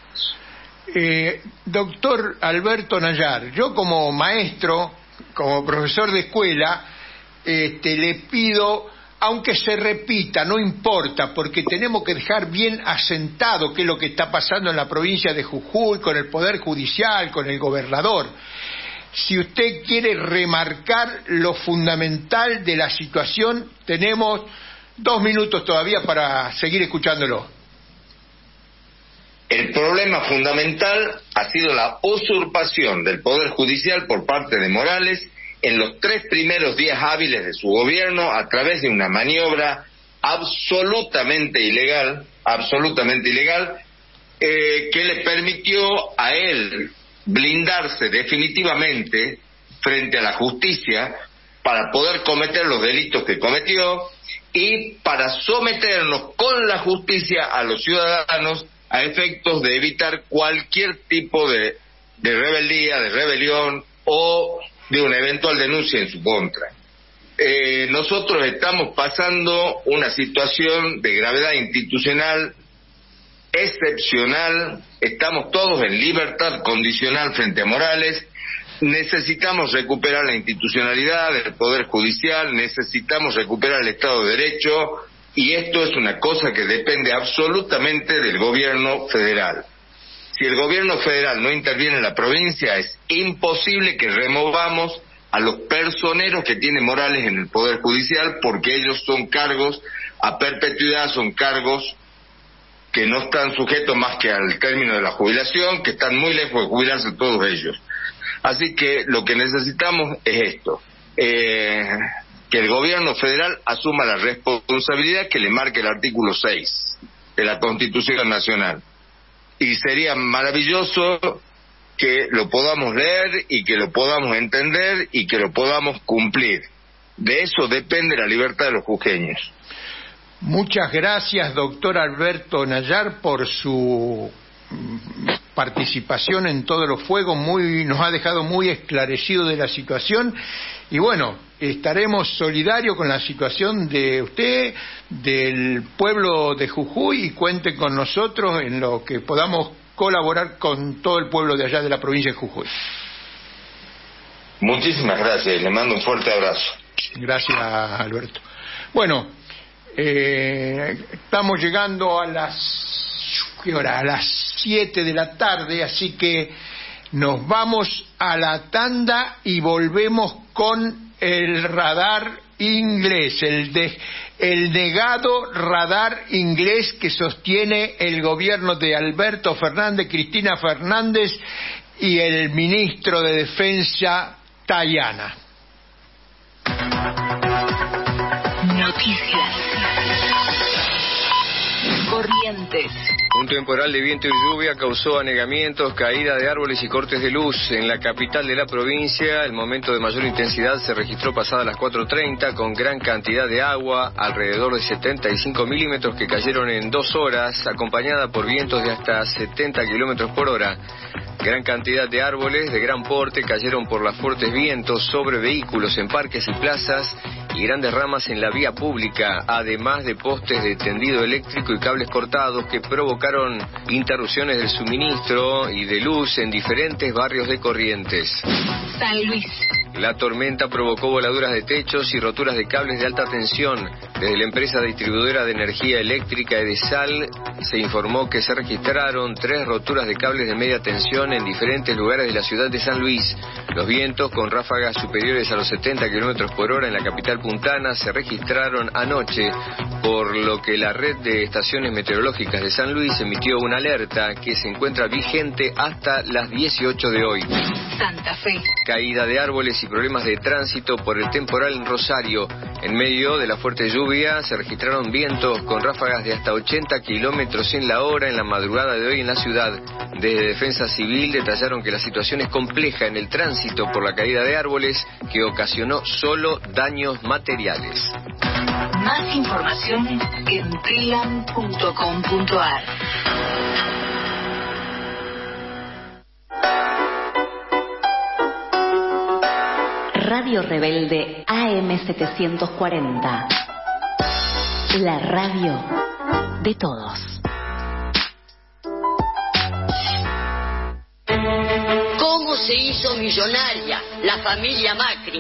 Doctor Alberto Nayar, yo como maestro, como profesor de escuela, le pido, aunque se repita, no importa, porque tenemos que dejar bien asentado qué es lo que está pasando en la provincia de Jujuy, con el Poder Judicial, con el gobernador. Si usted quiere remarcar lo fundamental de la situación, tenemos 2 minutos todavía para seguir escuchándolo. El problema fundamental ha sido la usurpación del Poder Judicial por parte de Morales en los 3 primeros días hábiles de su gobierno a través de una maniobra absolutamente ilegal, que le permitió a él blindarse definitivamente frente a la justicia para poder cometer los delitos que cometió y para someternos con la justicia a los ciudadanos a efectos de evitar cualquier tipo de rebeldía, de rebelión o de una eventual denuncia en su contra. Nosotros estamos pasando una situación de gravedad institucional excepcional, estamos todos en libertad condicional frente a Morales, necesitamos recuperar la institucionalidad del Poder Judicial, necesitamos recuperar el Estado de Derecho, y esto es una cosa que depende absolutamente del gobierno federal. Si el gobierno federal no interviene en la provincia, es imposible que removamos a los personeros que tiene Morales en el Poder Judicial, porque ellos son cargos a perpetuidad, son cargos que no están sujetos más que al término de la jubilación, que están muy lejos de jubilarse todos ellos. Así que lo que necesitamos es esto, que el gobierno federal asuma la responsabilidad que le marca el artículo 6 de la Constitución Nacional. Y sería maravilloso que lo podamos leer y que lo podamos entender y que lo podamos cumplir. De eso depende la libertad de los jujeños. Muchas gracias, doctor Alberto Nayar, por su participación en Todos los Fuegos. Nos ha dejado muy esclarecido de la situación y bueno, estaremos solidarios con la situación de usted, del pueblo de Jujuy, y cuenten con nosotros en lo que podamos colaborar con todo el pueblo de allá de la provincia de Jujuy. Muchísimas gracias y le mando un fuerte abrazo. Gracias, Alberto. Bueno, Estamos llegando a las 7 de la tarde, así que nos vamos a la tanda y volvemos con el radar inglés, el negado radar inglés que sostiene el gobierno de Alberto Fernández, Cristina Fernández y el ministro de Defensa, Tayana. Noticias. Corrientes. Un temporal de viento y lluvia causó anegamientos, caída de árboles y cortes de luz en la capital de la provincia. El momento de mayor intensidad se registró pasadas las 4:30 con gran cantidad de agua, alrededor de 75 milímetros que cayeron en 2 horas, acompañada por vientos de hasta 70 kilómetros por hora. Gran cantidad de árboles de gran porte cayeron por los fuertes vientos sobre vehículos en parques y plazas y grandes ramas en la vía pública, además de postes de tendido eléctrico y cables cortados que provocaron interrupciones del suministro y de luz en diferentes barrios de Corrientes. San Luis. La tormenta provocó voladuras de techos y roturas de cables de alta tensión. Desde la empresa distribuidora de energía eléctrica Edesal se informó que se registraron 3 roturas de cables de media tensión en diferentes lugares de la ciudad de San Luis. Los vientos con ráfagas superiores a los 70 kilómetros por hora en la capital puntana se registraron anoche, por lo que la red de estaciones meteorológicas de San Luis emitió una alerta que se encuentra vigente hasta las 18 de hoy. Santa Fe. Caída de árboles y problemas de tránsito por el temporal en Rosario. En medio de la fuerte lluvia se registraron vientos con ráfagas de hasta 80 kilómetros en la hora en la madrugada de hoy en la ciudad. Desde Defensa Civil detallaron que la situación es compleja en el tránsito por la caída de árboles que ocasionó solo daños materiales. Más información en trilan.com.ar. Radio Rebelde AM740. La radio de todos. ¿Cómo se hizo millonaria la familia Macri?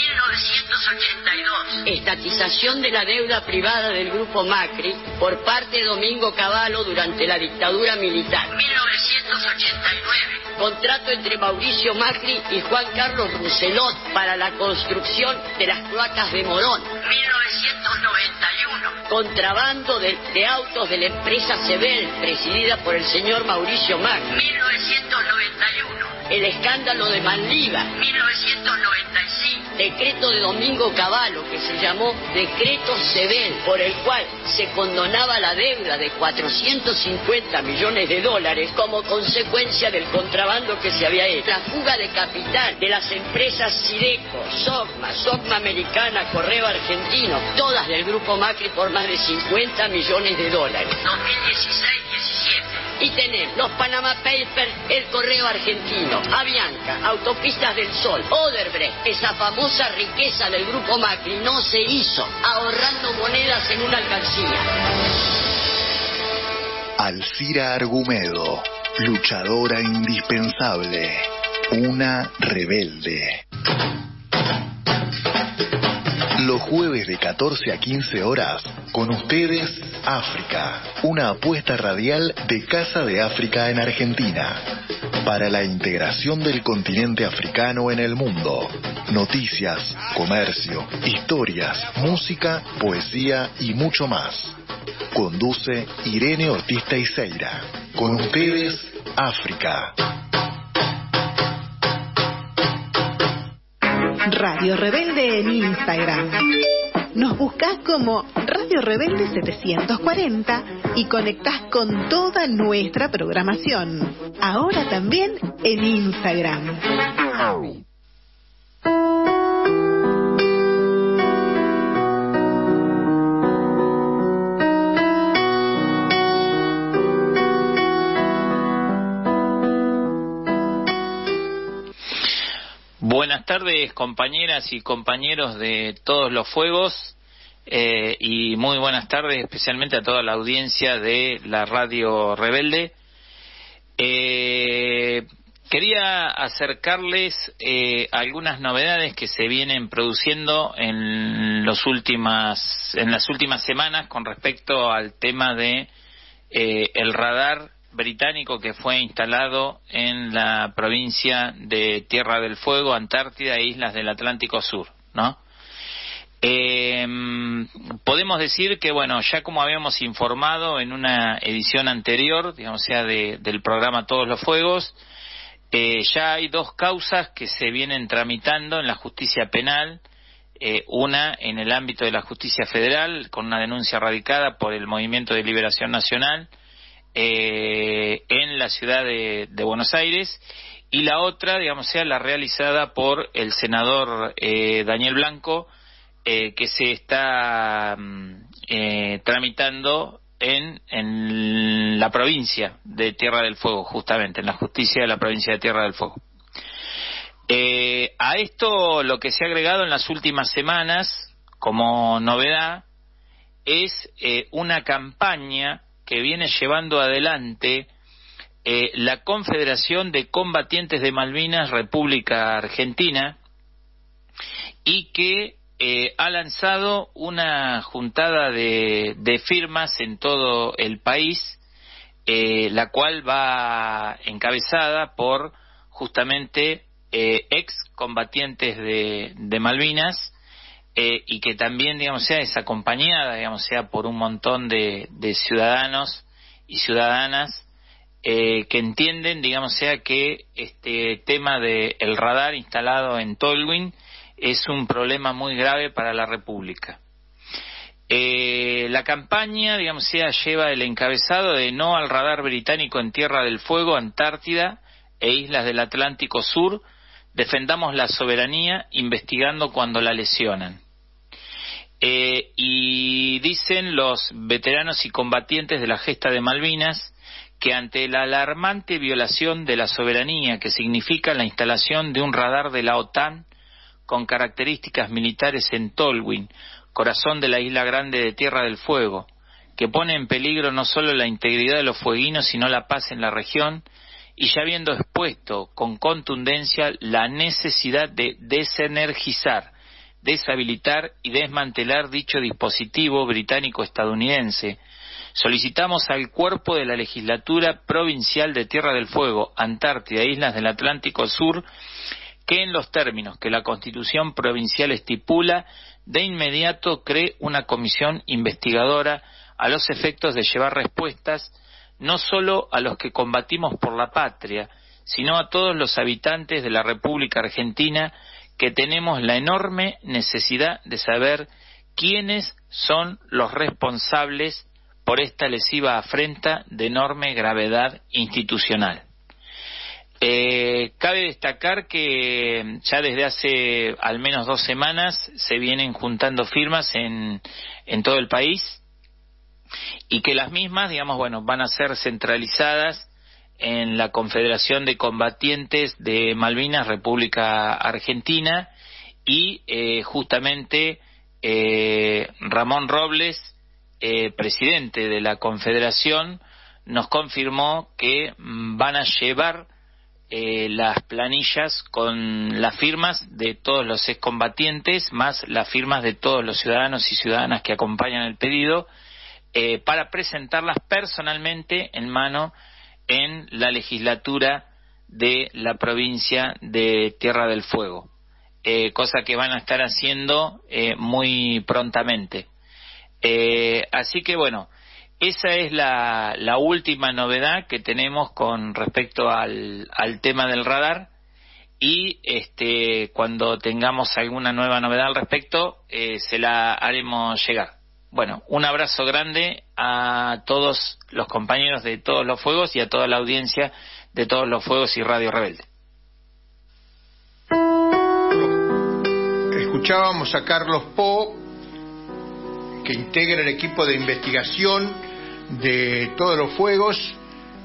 1982. Estatización de la deuda privada del grupo Macri por parte de Domingo Cavallo durante la dictadura militar. 1989. Contrato entre Mauricio Macri y Juan Carlos Rousselot para la construcción de las cloacas de Morón. 1991. Contrabando de autos de la empresa Sebel, presidida por el señor Mauricio Macri. 1991. El escándalo de Manliva. 1995. Decreto de Domingo Cavallo, que se llamó Decreto Sebel, por el cual se condonaba la deuda de 450 millones de dólares como consecuencia del contrabando que se había hecho. La fuga de capital de las empresas Sireco, Sogma Americana, Correo Argentino, todas del grupo Macri por más de 50 millones de dólares. 2016-17. Y tenemos los Panama Papers, el Correo Argentino, Avianca, Autopistas del Sol, Odebrecht. Esa famosa riqueza del grupo Macri no se hizo ahorrando monedas en una alcancía. Alcira Argumedo, luchadora indispensable, una rebelde. Los jueves de 14 a 15 horas, con ustedes, África, una apuesta radial de Casa de África en Argentina, para la integración del continente africano en el mundo. Noticias, comercio, historias, música, poesía y mucho más. Conduce Irene Ortiz Teiseira. Con ustedes, África. Radio Rebelde en Instagram. Nos buscás como Radio Rebelde 740 y conectás con toda nuestra programación. Ahora también en Instagram. Buenas tardes, compañeras y compañeros de todos los fuegos, y muy buenas tardes especialmente a toda la audiencia de la Radio Rebelde. Quería acercarles algunas novedades que se vienen produciendo en las últimas semanas con respecto al tema de el radar británico que fue instalado en la provincia de Tierra del Fuego, Antártida e islas del Atlántico Sur, ¿no? Podemos decir que, bueno, ya como habíamos informado en una edición anterior, digamos, del programa Todos los Fuegos, ya hay 2 causas que se vienen tramitando en la justicia penal, una en el ámbito de la justicia federal, con una denuncia radicada por el Movimiento de Liberación Nacional en la ciudad de Buenos Aires, y la otra, digamos, la realizada por el senador Daniel Blanco, que se está tramitando en la provincia de Tierra del Fuego, justamente, en la justicia de la provincia de Tierra del Fuego. A esto lo que se ha agregado en las últimas semanas, como novedad, es una campaña que viene llevando adelante la Confederación de Combatientes de Malvinas, República Argentina, y que ha lanzado una juntada de firmas en todo el país, la cual va encabezada por justamente ex combatientes de Malvinas, y que también, digamos, es acompañada, digamos, por un montón de ciudadanos y ciudadanas que entienden, digamos, que este tema del radar instalado en Tolwyn es un problema muy grave para la República. La campaña, digamos, lleva el encabezado de no al radar británico en Tierra del Fuego, Antártida e islas del Atlántico Sur, defendamos la soberanía investigando cuando la lesionan. Y dicen los veteranos y combatientes de la gesta de Malvinas que ante la alarmante violación de la soberanía que significa la instalación de un radar de la OTAN con características militares en Tolwyn, corazón de la isla grande de Tierra del Fuego, que pone en peligro no solo la integridad de los fueguinos, sino la paz en la región, y ya habiendo expuesto con contundencia la necesidad de desenergizar, deshabilitar y desmantelar dicho dispositivo británico-estadounidense, solicitamos al cuerpo de la legislatura provincial de Tierra del Fuego, Antártida e islas del Atlántico Sur, que en los términos que la Constitución provincial estipula, de inmediato cree una comisión investigadora a los efectos de llevar respuestas no solo a los que combatimos por la patria, sino a todos los habitantes de la República Argentina que tenemos la enorme necesidad de saber quiénes son los responsables por esta lesiva afrenta de enorme gravedad institucional. Cabe destacar que ya desde hace al menos 2 semanas se vienen juntando firmas en todo el país, y que las mismas, digamos, van a ser centralizadas en la Confederación de Combatientes de Malvinas, República Argentina, y justamente Ramón Robles, presidente de la Confederación, nos confirmó que van a llevar las planillas con las firmas de todos los excombatientes, más las firmas de todos los ciudadanos y ciudadanas que acompañan el pedido, para presentarlas personalmente en mano en la legislatura de la provincia de Tierra del Fuego, cosa que van a estar haciendo muy prontamente. Así que bueno, esa es la última novedad que tenemos con respecto al tema del radar, y cuando tengamos alguna nueva novedad al respecto se la haremos llegar. Bueno, un abrazo grande a todos los compañeros de Todos los Fuegos y a toda la audiencia de Todos los Fuegos y Radio Rebelde. Escuchábamos a Carlos Po, que integra el equipo de investigación de Todos los Fuegos,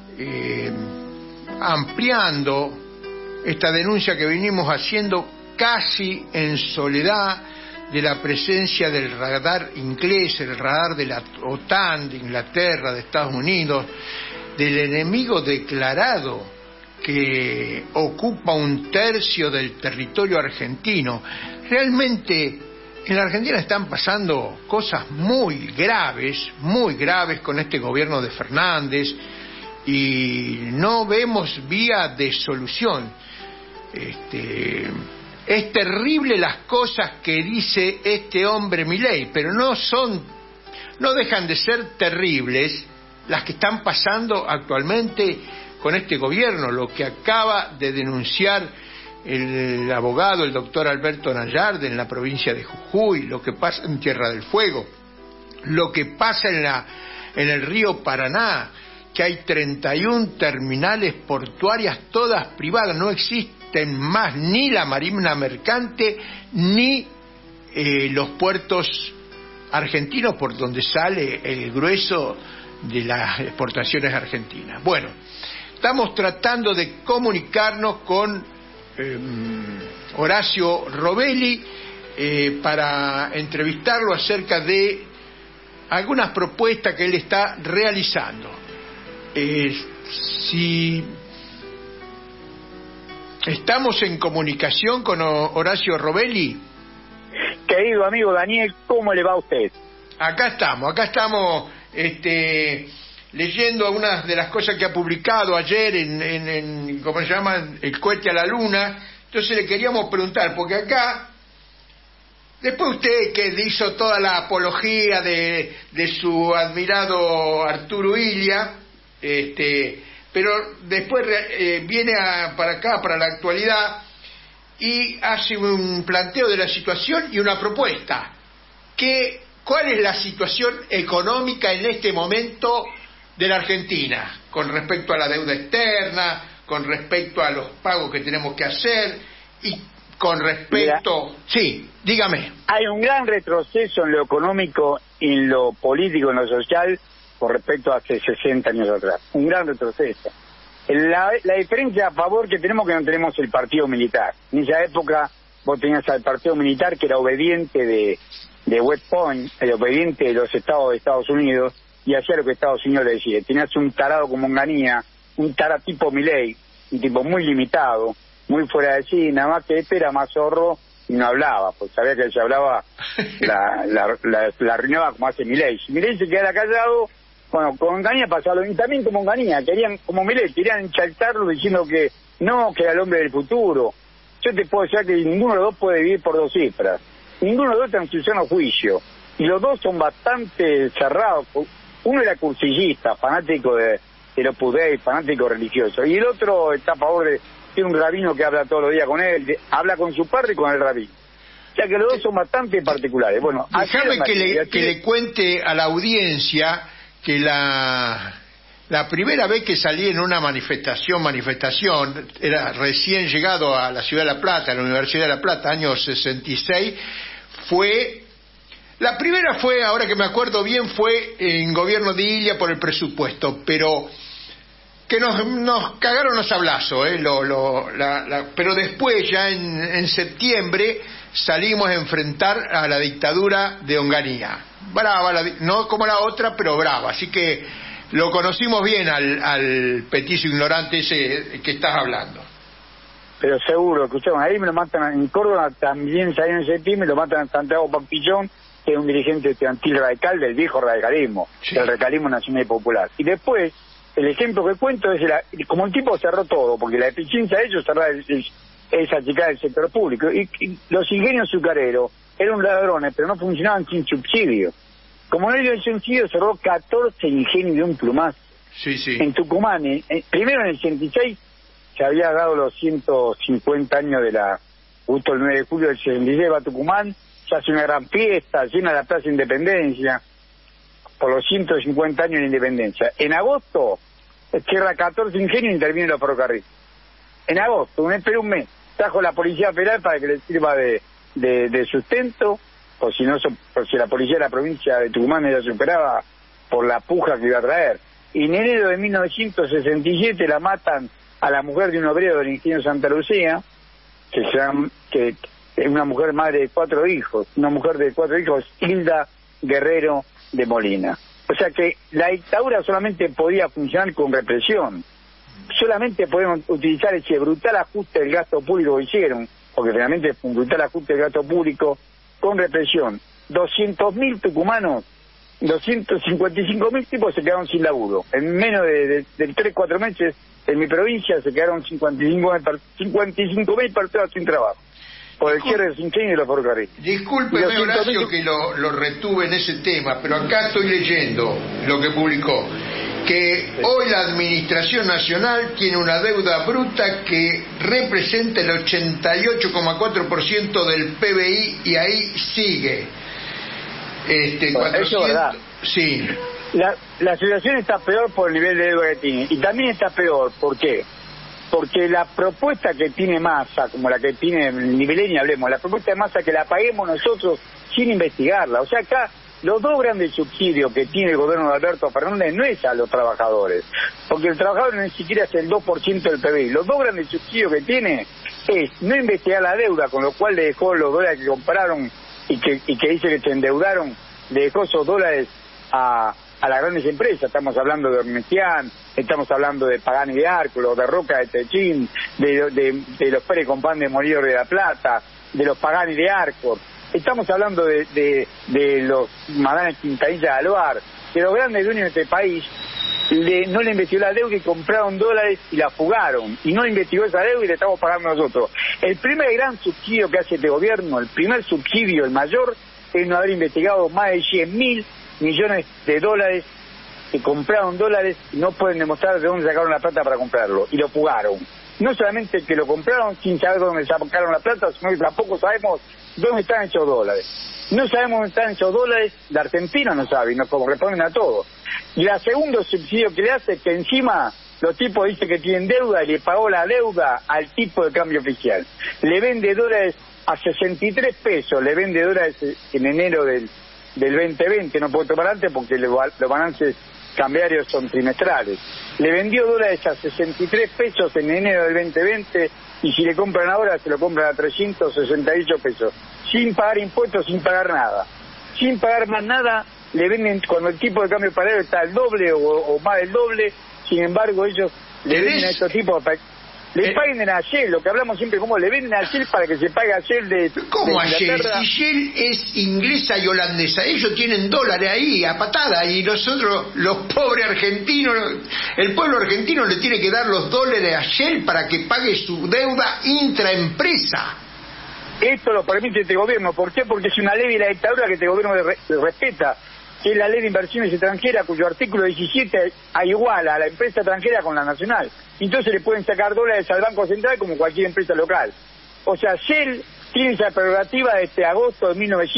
ampliando esta denuncia que venimos haciendo casi en soledad de la presencia del radar inglés, el radar de la OTAN, de Inglaterra, de Estados Unidos, del enemigo declarado que ocupa 1/3 del territorio argentino. Realmente en la Argentina están pasando cosas muy graves con este gobierno de Fernández, y no vemos vía de solución. Es terrible las cosas que dice este hombre Milei, pero no dejan de ser terribles las que están pasando actualmente con este gobierno. Lo que acaba de denunciar el abogado, el doctor Alberto Nayarde, en la provincia de Jujuy, lo que pasa en Tierra del Fuego, lo que pasa en el río Paraná, que hay 31 terminales portuarias, todas privadas, no existen más ni la marina mercante ni los puertos argentinos por donde sale el grueso de las exportaciones argentinas. Bueno, estamos tratando de comunicarnos con Horacio Robelli para entrevistarlo acerca de algunas propuestas que él está realizando. Si estamos en comunicación con Horacio Robelli. Querido amigo Daniel, ¿cómo le va a usted? Acá estamos leyendo algunas de las cosas que ha publicado ayer en ¿cómo se llama? El cohete a la luna. Entonces le queríamos preguntar, porque acá, después usted que hizo toda la apología de su admirado Arturo Illia, pero después viene para acá, para la actualidad, y hace un planteo de la situación y una propuesta. ¿Cuál es la situación económica en este momento de la Argentina con respecto a la deuda externa, con respecto a los pagos que tenemos que hacer y con respecto... Mira, sí, dígame. Hay un gran retroceso en lo económico, en lo político, en lo social, con respecto a hace 60 años atrás. Un gran retroceso. La diferencia a favor que tenemos, que no tenemos el partido militar. En esa época vos tenías al partido militar, que era obediente de West Point, el obediente de los estados de Estados Unidos, y hacía lo que Estados Unidos le decía. Tenías un tarado como Onganía, un tarado tipo Milei, un tipo muy limitado, muy fuera de sí, nada más que este era más zorro y no hablaba, pues sabía que si hablaba la arruinaba como hace Milei. Si Milei se quedara callado, bueno, con Onganía pasaba, y también como Onganía, querían, como Milei, querían enchaltarlo diciendo que no, que era el hombre del futuro. Yo te puedo decir que ninguno de los dos puede vivir por 2 cifras. Ninguno de los dos está en su sano juicio. Y los dos son bastante cerrados. Uno era cursillista, fanático de Opus Dei, fanático religioso. Y el otro está a favor tiene un rabino que habla todos los días con él, habla con su padre y con el rabino. O sea que los dos son bastante particulares. Bueno, déjame que le cuente a la audiencia que la primera vez que salí en una manifestación, era recién llegado a la Ciudad de La Plata, a la Universidad de La Plata, año 66, la primera fue, ahora que me acuerdo bien, fue en gobierno de Illia por el presupuesto, pero que nos cagaron los sablazos, pero después, ya en septiembre, salimos a enfrentar a la dictadura de Onganía. Brava, no como la otra, pero brava. Así que lo conocimos bien al petiso ignorante ese que estás hablando. Pero seguro, escuchamos, ahí me lo matan en Córdoba, también salieron en septiembre, me lo matan en Santiago Pampillón, que es un dirigente estudiantil radical del viejo radicalismo, sí, del radicalismo nacional y popular. Y después, el ejemplo que cuento es, como el tipo cerró todo, porque la eficiencia de ellos cerrar es achicar el sector público. Y los ingenios azucareros eran ladrones, pero no funcionaban sin subsidio. Como no dio subsidio, cerró 14 ingenios de un plumazo. Sí, sí. En Tucumán, primero en el 86, se había dado los 150 años justo el 9 de julio del 66, va a Tucumán, se hace una gran fiesta, llena la Plaza Independencia, por los 150 años de Independencia. En agosto, cierra 14 ingenios y interviene los ferrocarriles. En agosto, esperó un mes, trajo la Policía Federal para que le sirva de sustento, por si la policía de la provincia de Tucumán ya superaba por la puja que iba a traer. Y en enero de 1967 la matan a la mujer de un obrero del ingenio Santa Lucía, que es una mujer madre de 4 hijos, Hilda Guerrero de Molina. O sea que la dictadura solamente podía funcionar con represión. solamente podemos utilizar ese brutal ajuste del gasto público que hicieron, porque realmente fue un brutal ajuste del gasto público con represión. 200.000 tucumanos, 255.000 tipos se quedaron sin laburo. En menos de 3-4 meses en mi provincia se quedaron 55.000 personas sin trabajo por el cierre del Cinquenio y de los ferrocarriles. Discúlpeme, Horacio, que lo retuve en ese tema, pero acá estoy leyendo lo que publicó, que hoy la Administración Nacional tiene una deuda bruta que representa el 88,4% del PBI y ahí sigue. 400, eso es verdad. Sí. La situación está peor por el nivel de deuda que tiene, y también está peor, ¿por qué? Porque la propuesta que tiene Massa, como la que tiene Niveleni, hablemos, la propuesta de Massa que la paguemos nosotros sin investigarla. O sea, acá los dos grandes subsidios que tiene el gobierno de Alberto Fernández no es a los trabajadores, porque el trabajador ni siquiera es el 2% del PBI. Los dos grandes subsidios que tiene es no investigar la deuda, con lo cual le dejó los dólares que compraron y que dice que se endeudaron, le dejó esos dólares a las grandes empresas. Estamos hablando de Ornestian, estamos hablando de Pagani de Árculo, de Roca de Techín, de los Pérez Compán de Molino de la Plata, de los Pagani de Arcor. Estamos hablando de los Madanes Quintanilla de Aluar, de los grandes dueños de este país. No le investigó la deuda y compraron dólares y la fugaron, y no investigó esa deuda y le estamos pagando nosotros. El primer gran subsidio que hace este gobierno, el primer subsidio, el mayor, es no haber investigado más de 100.000 millones de dólares que compraron dólares y no pueden demostrar de dónde sacaron la plata para comprarlo, y lo fugaron. No solamente que lo compraron sin saber dónde sacaron la plata, sino que tampoco sabemos dónde están hechos dólares. No sabemos dónde están hechos dólares, la Argentina no sabe, y nos corresponden a todos. Y el segundo subsidio que le hace es que encima los tipos dicen que tienen deuda y le pagó la deuda al tipo de cambio oficial. Le vende dólares a 63 pesos, le vende dólares en enero del 2020, no puedo tomar antes porque los balances cambiarios son trimestrales. Le vendió dólares a 63 pesos en enero del 2020 y si le compran ahora se lo compran a 368 pesos, sin pagar impuestos, sin pagar nada. Sin pagar más nada, le venden cuando el tipo de cambio paralelo está al doble o más del doble, sin embargo ellos le venden a estos tipos... Le paguen a Shell, lo que hablamos siempre, como le venden a Shell para que se pague a Shell de... ¿Cómo de a Shell? Si Shell es inglesa y holandesa, ellos tienen dólares ahí a patada y nosotros, los pobres argentinos, el pueblo argentino le tiene que dar los dólares a Shell para que pague su deuda intraempresa. Esto lo permite este gobierno. ¿Por qué? Porque es una ley de la dictadura que este gobierno respeta, que es la ley de inversiones extranjeras, cuyo artículo 17 iguala a la empresa extranjera con la nacional. Entonces le pueden sacar dólares al Banco Central como cualquier empresa local. O sea, Shell tiene esa prerrogativa desde agosto de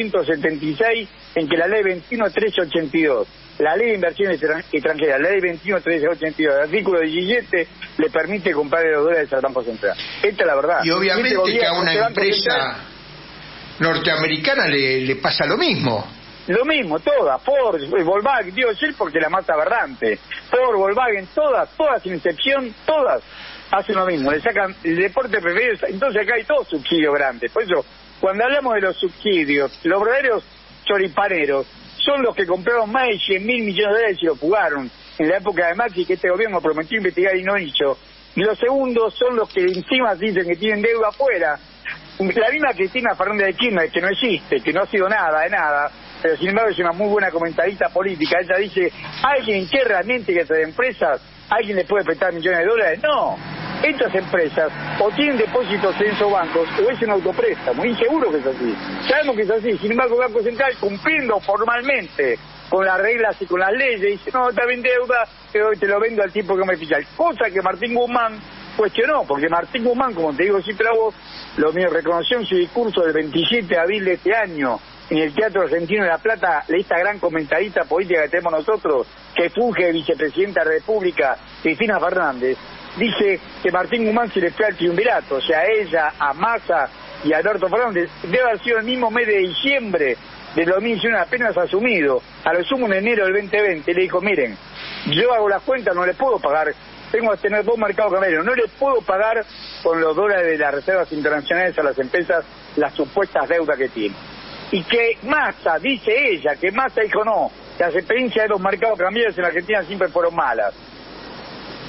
1976, en que la ley 21.382, la ley de inversiones extranjeras, la ley 21.382, el artículo 17, le permite comprar los dólares al Banco Central. Esta es la verdad. Y obviamente que a una empresa norteamericana le pasa lo mismo. Lo mismo, todas, Ford, Volkswagen, digo Shell porque la más aberrante, Ford, Volkswagen, todas sin excepción, todas hacen lo mismo, le sacan el deporte preferido. Entonces acá hay todos subsidios grandes. Por eso, cuando hablamos de los subsidios, los verdaderos choripaneros son los que compraron más de 100.000 millones de dólares y lo fugaron en la época de Macri, que este gobierno prometió investigar y no hizo. Y los segundos son los que encima dicen que tienen deuda afuera. La misma Cristina Fernández de Kirchner, que no existe, que no ha sido nada de nada, pero sin embargo es una muy buena comentarista política. Ella dice, ¿alguien que realmente que estas empresas, alguien le puede prestar millones de dólares? No, estas empresas o tienen depósitos en esos bancos o es un autopréstamo, y seguro que es así. Sabemos que es así. Sin embargo, el Banco Central, cumpliendo formalmente con las reglas y con las leyes, dice, no, está bien deuda, pero te lo vendo al tipo que me oficial. Cosa que Martín Guzmán cuestionó, porque Martín Guzmán, como te digo siempre a vos, lo mío reconoció en su discurso del 27 de abril de este año en el Teatro Argentino de La Plata, esta gran comentarista política que tenemos nosotros, que funge de vicepresidenta de la República, Cristina Fernández, dice que Martín Guzmán se le fue al triunvirato, o sea, a ella, a Massa y a Alberto Fernández. Debe haber sido el mismo mes de diciembre del 2019, apenas asumido, a lo sumo en enero del 2020, le dijo, miren, yo hago las cuentas, no les puedo pagar, tengo que tener dos mercados cambiarios, no les puedo pagar con los dólares de las reservas internacionales a las empresas las supuestas deudas que tienen. Y que Massa, dice ella, que Massa dijo no, que las experiencias de los mercados cambiarios en la Argentina siempre fueron malas.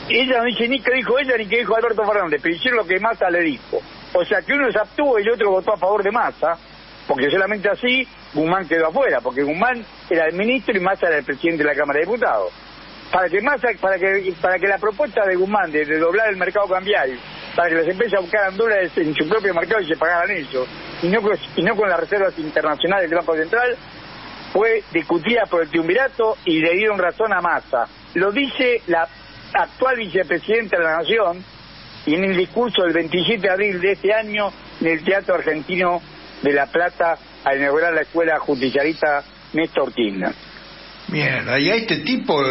Ella no dice ni qué dijo ella ni qué dijo Alberto Fernández, pero hicieron lo que Massa le dijo. O sea que uno se abstuvo y el otro votó a favor de Massa, porque solamente así Guzmán quedó afuera, porque Guzmán era el ministro y Massa era el presidente de la Cámara de Diputados. Para que la propuesta de Guzmán de doblar el mercado cambiario, para que las empresas buscaran dólares en su propio mercado y se pagaran ellos, y no con las reservas internacionales del Banco Central, fue discutida por el triunvirato y le dieron razón a Massa. Lo dice la actual vicepresidenta de la Nación, y en el discurso del 27 de abril de este año en el Teatro Argentino de La Plata, al inaugurar la escuela justicialista Néstor Kirchner. Mierda, ¿y a este tipo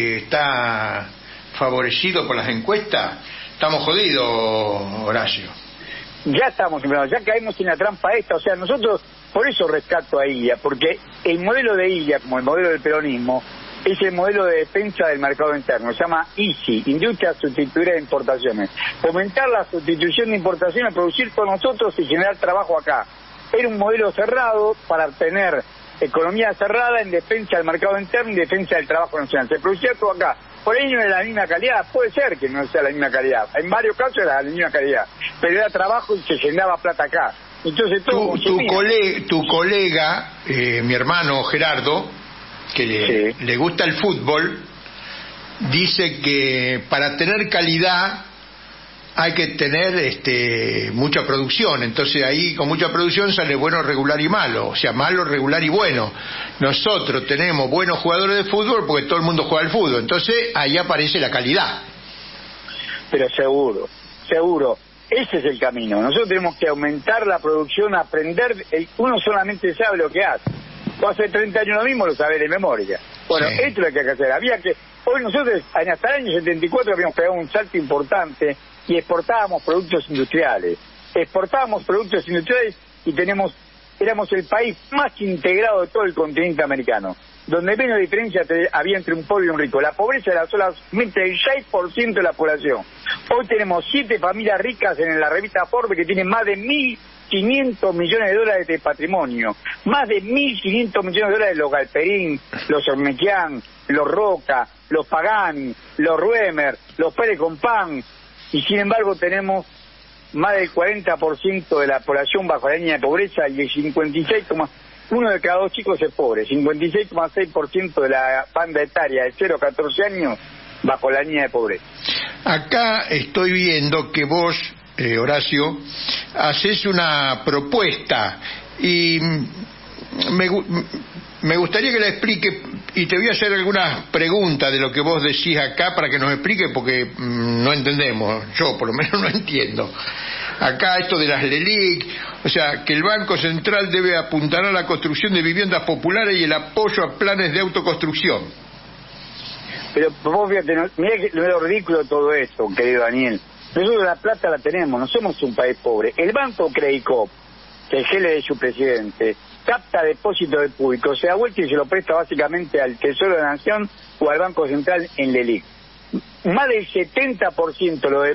está favorecido por las encuestas? Estamos jodidos, Horacio. Ya estamos, ya caemos en la trampa esta, o sea, nosotros, por eso rescato a Illa, porque el modelo de Illa, como el modelo del peronismo, es el modelo de defensa del mercado interno, se llama ISI, Industria Sustituida de Importaciones. Fomentar la sustitución de importaciones, producir con nosotros y generar trabajo acá. Era un modelo cerrado para tener economía cerrada en defensa del mercado interno y defensa del trabajo nacional. Se producía todo acá. Por ahí no era la misma calidad, puede ser que no sea la misma calidad. En varios casos era la misma calidad, pero era trabajo y se llenaba plata acá. Entonces todo tu colega, mi hermano Gerardo, que le gusta el fútbol, dice que para tener calidad hay que tener mucha producción. Entonces ahí con mucha producción sale bueno, regular y malo, o sea, malo, regular y bueno. Nosotros tenemos buenos jugadores de fútbol porque todo el mundo juega al fútbol, entonces ahí aparece la calidad. Pero seguro, ese es el camino. Nosotros tenemos que aumentar la producción, aprender, uno solamente sabe lo que hace. Vos hace 30 años lo mismo, lo sabés de memoria. Bueno, sí. Esto es lo que hay que hacer. Hoy nosotros, hasta el año 74, habíamos pegado un salto importante y exportábamos productos industriales. Y éramos el país más integrado de todo el continente americano, donde menos diferencia había entre un pobre y un rico. La pobreza era solamente el 6% de la población. Hoy tenemos 7 familias ricas en la revista Forbes que tienen más de 1.500 millones de dólares de patrimonio. Más de 1.500 millones de dólares los Galperín, los Ormequian, los Roca, los Pagani, los Ruemer, los Pérez Compán. Y sin embargo tenemos más del 40% de la población bajo la línea de pobreza y el 56,1 de cada 2 chicos es pobre. 56,6% de la banda etaria de 0 a 14 años bajo la línea de pobreza. Acá estoy viendo que vos, Horacio, haces una propuesta y me gustaría que la explique, y te voy a hacer algunas preguntas de lo que vos decís acá para que nos explique, porque no entendemos, yo por lo menos no entiendo. Acá esto de las LELIQ, o sea, que el Banco Central debe apuntar a la construcción de viviendas populares y el apoyo a planes de autoconstrucción. Pero vos fíjate, mirá que lo ridículo de todo esto, querido Daniel. Nosotros la plata la tenemos, no somos un país pobre. El Banco Credicop, que es el de su presidente, capta depósitos del público, se da vuelta y se lo presta básicamente al Tesoro de la Nación o al Banco Central en LELIQ. Más del 70% los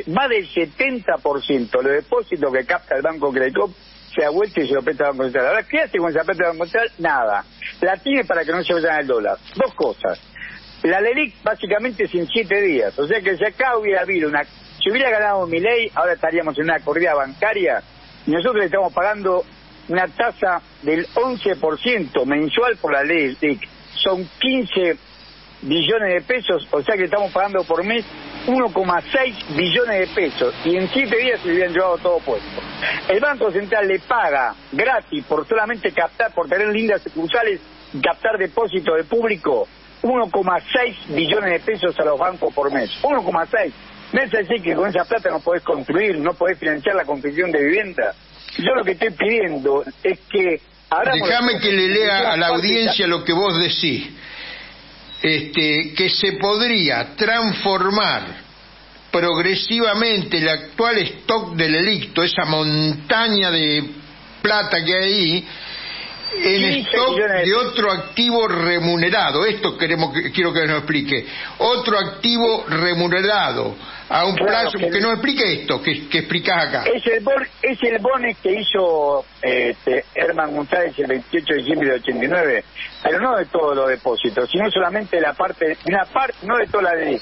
depósitos que capta el Banco Credicop se da vuelta y se lo presta al Banco Central. Ahora, ¿qué hace con esa plata del Banco Central? Nada. La tiene para que no se vayan el dólar. 2 cosas. La LELIQ básicamente es en 7 días. O sea que si acá hubiera habido si hubiera ganado Milei, ahora estaríamos en una corrida bancaria y nosotros le estamos pagando una tasa del 11% mensual por la LELIQ. Son 15 billones de pesos, o sea que estamos pagando por mes 1,6 billones de pesos y en 7 días se le habían llevado todo puesto. El Banco Central le paga gratis por solamente captar, por tener lindas sucursales y captar depósitos de público, 1,6 billones de pesos a los bancos por mes. 1,6. ¿Me vas a decir que con esa plata no podés construir, no podés financiar la construcción de vivienda? Yo lo que estoy pidiendo es que... Déjame que le lea a la audiencia lo que vos decís. Que se podría transformar progresivamente el actual stock del LELIQ, esa montaña de plata que hay ahí, en stock de otro activo remunerado. Esto quiero que nos explique. Otro activo remunerado a un plazo, que nos explique esto que explicás acá. Es el bono que hizo Herman González el 28 de diciembre de 89, pero no de todos los depósitos, sino solamente una parte, no de toda la ley,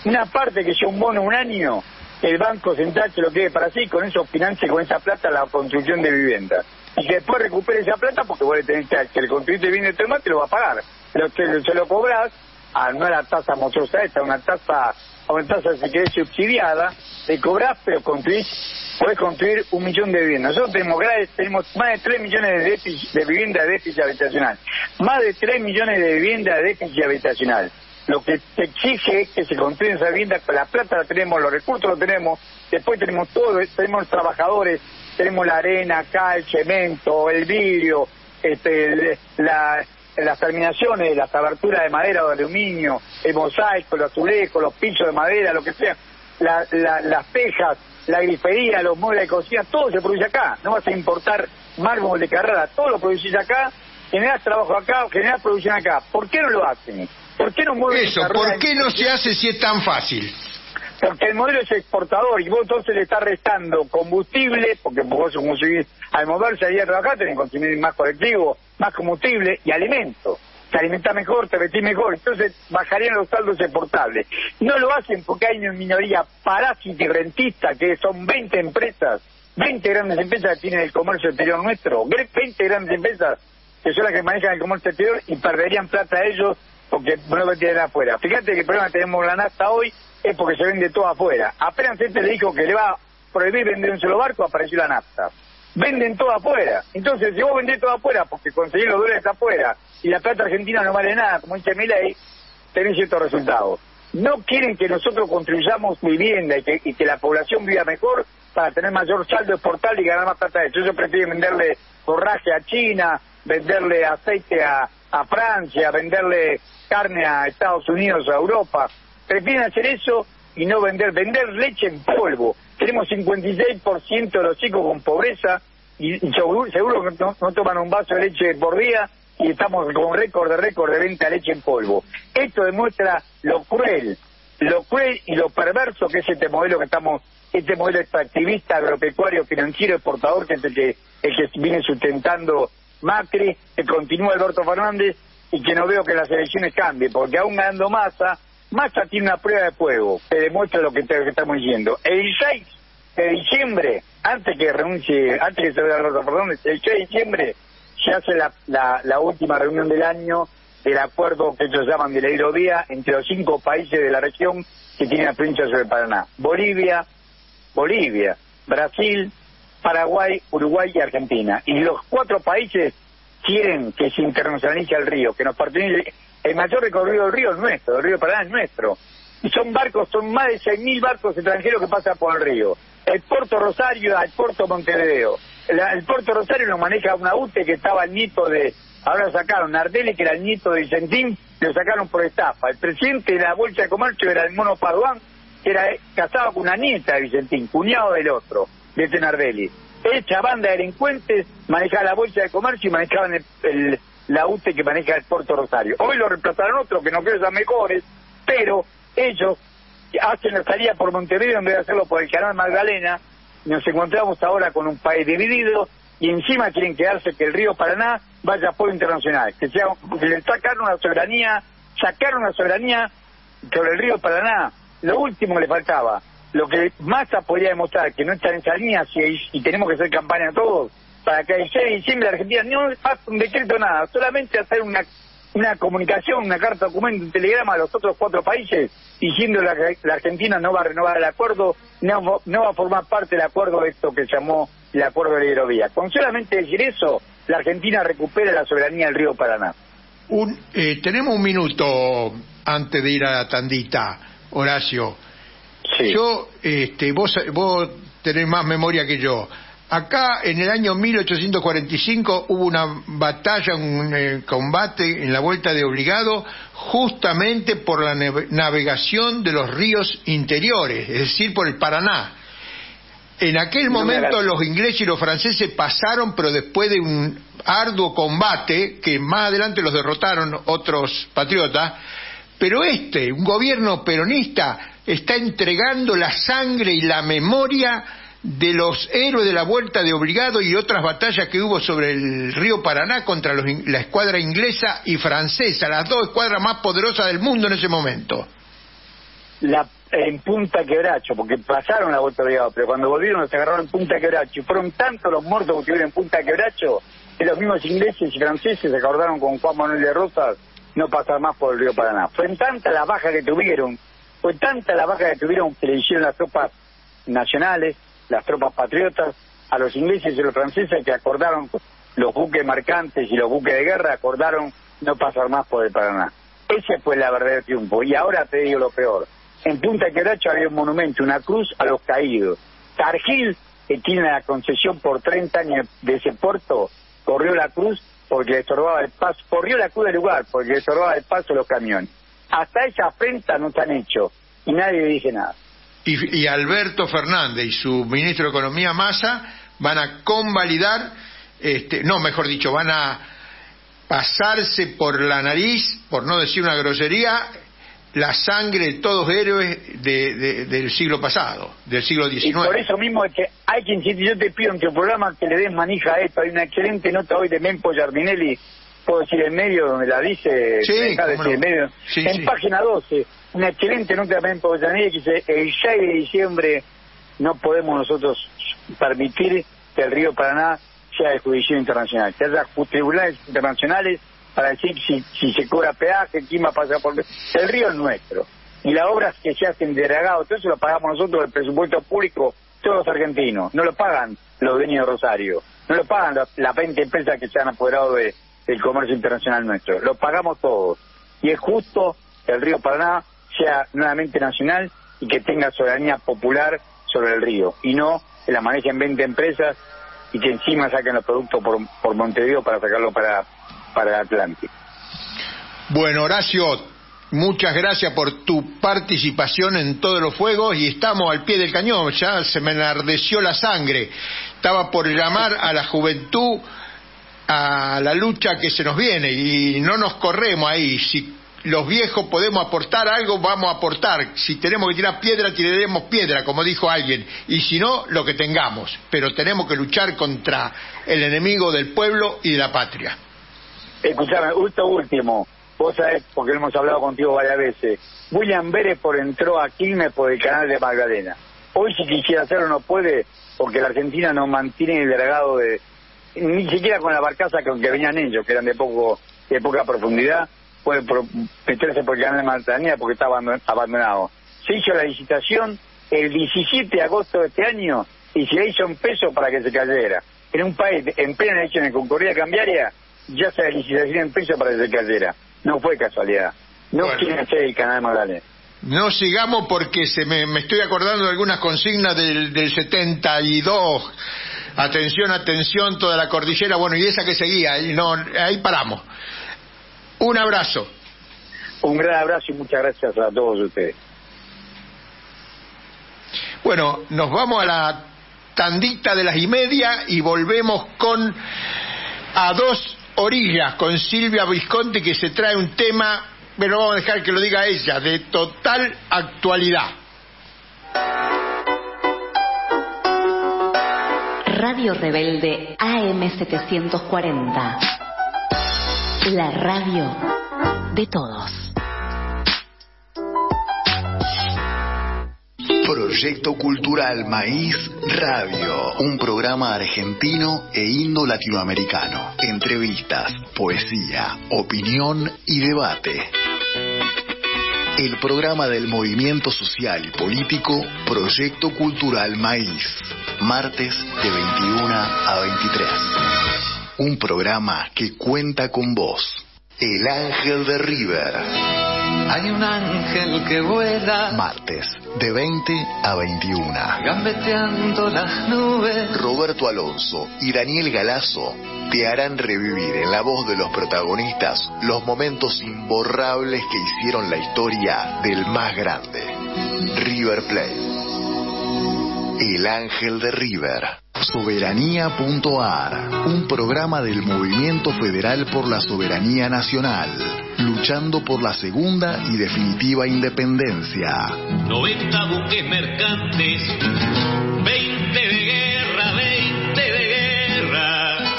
Una parte que sea un bono un año, el Banco Central se lo quede para sí, con eso financie con esa plata la construcción de viviendas. Y que después recupere esa plata porque vos le tenés que el constructor viene de tema te lo va a pagar. Se lo cobras, no a la tasa monstruosa esta, a una tasa si querés subsidiada, le cobrás, pero podés construir 1 millón de viviendas. Nosotros tenemos más de 3 millones de viviendas de déficit habitacional. Más de 3 millones de viviendas de déficit habitacional. Lo que se exige es que se construyan esas viviendas, la plata la tenemos, los recursos los tenemos, después tenemos todo, tenemos trabajadores, tenemos la arena, acá el cemento, el vidrio, las terminaciones, las aberturas de madera o de aluminio, el mosaico, los azulejos, los pisos de madera, lo que sea, las tejas, la grifería, los muebles de cocina, todo se produce acá. No vas a importar mármol de Carrara, todo lo producís acá, generás trabajo acá, generás producción acá. ¿Por qué no lo hacen? ¿Por qué no mueven eso? ¿Por qué no se hace si es tan fácil? Porque el modelo es exportador y vos entonces le estás restando combustible, porque vos al moverse ahí a trabajar tenés que consumir más colectivo, más combustible y alimento. Te alimentás mejor, te vestís mejor, entonces bajarían los saldos exportables. No lo hacen porque hay una minoría parásita y rentista, que son 20 empresas, 20 grandes empresas que tienen el comercio exterior nuestro, 20 grandes empresas que son las que manejan el comercio exterior y perderían plata a ellos porque no vendían afuera. Fíjate que el problema que tenemos la nafta hoy es porque se vende todo afuera. Apenas le dijo que le va a prohibir vender un solo barco, apareció la nafta. Venden todo afuera. Entonces, si vos vendés todo afuera porque conseguís los dólares afuera y la plata argentina no vale nada, como dice Milei, tenés ciertos resultados. No quieren que nosotros construyamos vivienda y que la población viva mejor para tener mayor saldo exportable y ganar más plata de eso. Ellos prefieren venderle forraje a China, venderle aceite a Francia, venderle carne a Estados Unidos, a Europa. Prefieren hacer eso y no vender leche en polvo. Tenemos 56% de los chicos con pobreza y seguro que no toman un vaso de leche por día y estamos con récord de venta de leche en polvo. Esto demuestra lo cruel y lo perverso que es este modelo este modelo extractivista, agropecuario, financiero, exportador, que es el que viene sustentando Macri, que continúa Alberto Fernández y que no veo que las elecciones cambien, porque aún ganando Massa tiene una prueba de fuego que demuestra lo que estamos diciendo. El 6 de diciembre, antes que se vea Alberto Fernández, el 6 de diciembre se hace la última reunión del año del acuerdo que ellos llaman de la hidrovía entre los 5 países de la región que tienen la provincia sobre el Paraná. Bolivia, Brasil, Paraguay, Uruguay y Argentina. Y los 4 países quieren que se internacionalice el río, que nos pertenece. El mayor recorrido del río es nuestro, el río Paraná es nuestro. Y son más de 6.000 barcos extranjeros que pasan por el río. El Puerto Rosario al Puerto Montevideo. El Puerto Rosario lo maneja una UTE que estaba el nieto ahora sacaron Nardelli, que era el nieto de Vicentín, lo sacaron por estafa. El presidente de la Bolsa de Comercio era el Mono Paduán, que era casado con una nieta de Vicentín, cuñado del otro, de este Nardelli. Esa banda de delincuentes manejaba la Bolsa de Comercio y manejaban la UTE que maneja el Puerto Rosario. Hoy lo reemplazaron otros que no creo que sean mejores, pero ellos hacen la salida por Montevideo en vez de hacerlo por el canal Magdalena. Nos encontramos ahora con un país dividido y encima quieren quedarse que el río Paraná vaya a apoyo internacional, que le sacar una soberanía sobre el río Paraná. Lo último que le faltaba, lo que Massa podría demostrar que no está en esa línea y tenemos que hacer campaña todos para que el 6 de diciembre la Argentina no haga un decreto nada, solamente hacer una comunicación, una carta documento, un telegrama a los otros 4 países diciendo que la Argentina no va a renovar el acuerdo, no va a formar parte del acuerdo de esto que se llamó el acuerdo de la hidrovía. Con solamente decir eso, la Argentina recupera la soberanía del río Paraná. Tenemos un minuto antes de ir a la tandita, Horacio. Sí. Vos tenés más memoria que yo. Acá en el año 1845 hubo una batalla, un combate en la Vuelta de Obligado, justamente por la navegación de los ríos interiores, es decir, por el Paraná. En aquel momento los ingleses y los franceses pasaron, pero después de un arduo combate, que más adelante los derrotaron otros patriotas, pero un gobierno peronista está entregando la sangre y la memoria de los héroes de la Vuelta de Obligado y otras batallas que hubo sobre el río Paraná contra la escuadra inglesa y francesa, las 2 escuadras más poderosas del mundo en ese momento. en Punta Quebracho, porque pasaron la vuelta obligada, pero cuando volvieron los agarraron en Punta Quebracho, y fueron tantos los muertos que tuvieron en Punta Quebracho, que los mismos ingleses y franceses se acordaron con Juan Manuel de Rosas no pasar más por el río Paraná. Fue tanta la baja que tuvieron que le hicieron las tropas nacionales, las tropas patriotas, a los ingleses y los franceses, que acordaron, los buques mercantes y los buques de guerra acordaron no pasar más por el Paraná. Ese fue el verdadero triunfo. Y ahora te digo lo peor. En Punta Quebracho había un monumento, una cruz a los caídos. Targil, que tiene la concesión por 30 años de ese puerto, corrió la cruz porque le estorbaba el paso, corrió la cruz del lugar porque le estorbaba el paso de los camiones. Hasta esa afrenta no están hechos y nadie dice nada. Y Alberto Fernández y su ministro de Economía, Massa, van a convalidar, mejor dicho, van a pasarse por la nariz, por no decir una grosería, la sangre de todos héroes del siglo pasado, del siglo XIX. Y por eso mismo es que hay que insistir. Yo te pido en tu programa que le des manija a esto. Hay una excelente nota hoy de Mempo Giardinelli, puedo decir en medio, donde la dice, en medio, página 12, una excelente nota de Mempo Giardinelli que dice: el 6 de diciembre no podemos nosotros permitir que el río Paraná sea de jurisdicción internacional, que haya tribunales internacionales para decir si se cobra peaje, quién va a pasar por... El río es nuestro, y las obras que se hacen de dragado, todo eso lo pagamos nosotros del presupuesto público, todos los argentinos, no lo pagan los dueños de Rosario, no lo pagan las 20 empresas que se han apoderado del comercio internacional nuestro, lo pagamos todos, y es justo que el río Paraná sea nuevamente nacional y que tenga soberanía popular sobre el río, y no que la manejen 20 empresas y que encima saquen los productos por Montevideo para sacarlo para el Atlántico. Bueno, Horacio, muchas gracias por tu participación en todos los fuegos, y estamos al pie del cañón. Ya se me enardeció la sangre, estaba por llamar a la juventud a la lucha que se nos viene, y no nos corremos ahí. Si los viejos podemos aportar algo, vamos a aportar. Si tenemos que tirar piedra, tiraremos piedra, como dijo alguien, y si no, lo que tengamos, pero tenemos que luchar contra el enemigo del pueblo y de la patria. Escuchame, último, vos sabés, porque hemos hablado contigo varias veces, William Beresford entró a Quilmes por el canal de Magdalena. Hoy, si quisiera hacerlo, no puede, porque la Argentina no mantiene el dragado ni siquiera con la barcaza que venían ellos, que eran de poca profundidad, puede meterse por el canal de Magdalena porque está abandonado. Se hizo la licitación el 17 de agosto de este año y se le hizo un peso para que se cayera. En un país en plena elección de concurrida cambiaria, ya se la licitación en peso para que se cayera. No fue casualidad. No quieren hacer el canal de Magdalena. No sigamos porque me estoy acordando de algunas consignas del 72. Atención, toda la cordillera. Bueno, y esa que seguía, ahí paramos. Un abrazo. Un gran abrazo y muchas gracias a todos ustedes. Bueno, nos vamos a la tandita de las 1:30 y volvemos con A Dos Orillas, con Silvia Visconti, que se trae un tema, pero vamos a dejar que lo diga ella, de total actualidad. Radio Rebelde AM740. La radio de todos. Proyecto Cultural Maíz Radio, un programa argentino e indo-latinoamericano. Entrevistas, poesía, opinión y debate. El programa del movimiento social y político Proyecto Cultural Maíz. Martes de 21 a 23. Un programa que cuenta con vos. El Ángel de River. Hay un ángel que vuela. Martes de 20 a 21. Gambeteando las nubes. Roberto Alonso y Daniel Galazo te harán revivir en la voz de los protagonistas los momentos imborrables que hicieron la historia del más grande, River Plate. El Ángel de River. Soberanía.ar, un programa del Movimiento Federal por la Soberanía Nacional, luchando por la segunda y definitiva independencia. 90 buques mercantes, 20 de guerra, 20 de guerra. Por el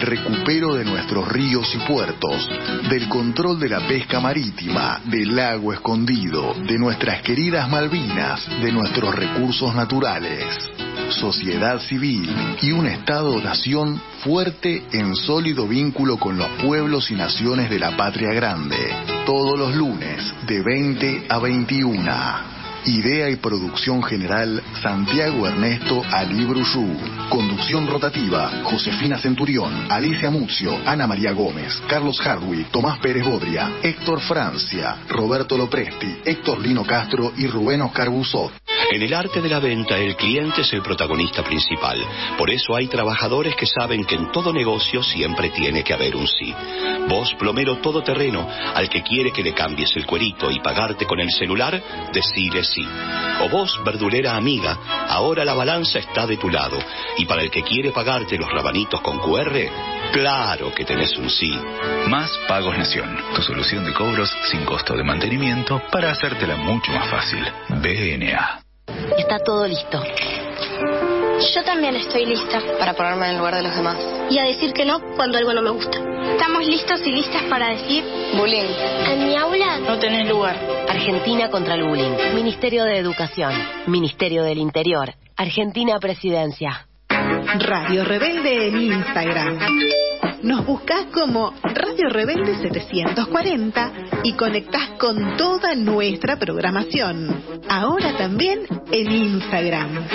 recupero de nuestros ríos y puertos, del control de la pesca marítima, del lago escondido, de nuestras queridas Malvinas, de nuestros recursos naturales. Sociedad civil y un Estado-nación fuerte en sólido vínculo con los pueblos y naciones de la patria grande. Todos los lunes de 20 a 21. Idea y producción general Santiago Ernesto Ali Bruyú. Conducción rotativa Josefina Centurión, Alicia Muzio, Ana María Gómez, Carlos Hardwick, Tomás Pérez Bodria, Héctor Francia, Roberto Lopresti, Héctor Lino Castro y Rubén Oscar Buzot. En el arte de la venta, el cliente es el protagonista principal. Por eso hay trabajadores que saben que en todo negocio siempre tiene que haber un sí. Vos, plomero todoterreno, al que quiere que le cambies el cuerito y pagarte con el celular, decile sí. O vos, verdulera amiga, ahora la balanza está de tu lado. Y para el que quiere pagarte los rabanitos con QR, claro que tenés un sí. Más Pagos Nación, tu solución de cobros sin costo de mantenimiento para hacértela mucho más fácil. BNA. Está todo listo. Yo también estoy lista para ponerme en el lugar de los demás. Y a decir que no cuando algo no me gusta. Estamos listos y listas para decir bullying. En mi aula no tenés lugar. Argentina contra el bullying. Ministerio de Educación. Ministerio del Interior. Argentina Presidencia. Radio Rebelde en Instagram. Nos buscás como Radio Rebelde 740 y conectás con toda nuestra programación. Ahora también en Instagram.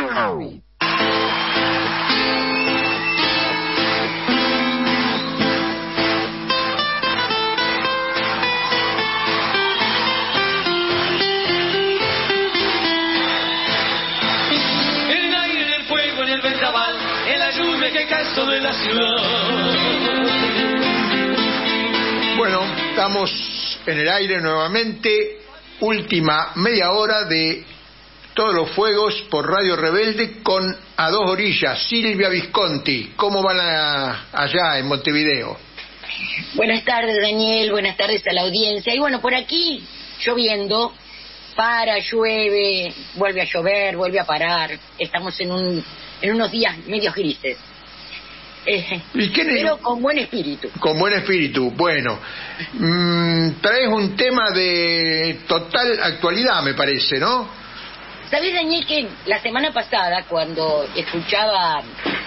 De la ciudad. Bueno, estamos en el aire nuevamente, última media hora de Todos los Fuegos por Radio Rebelde con A Dos Orillas, Silvia Visconti. ¿Cómo van allá en Montevideo? Buenas tardes, Daniel, buenas tardes a la audiencia. Y bueno, por aquí lloviendo, llueve, vuelve a llover, vuelve a parar. Estamos en unos días medios grises. Pero con buen espíritu. Con buen espíritu, bueno. Traes un tema de total actualidad, me parece, ¿no? ¿Sabés, Daniel, que la semana pasada, cuando escuchaba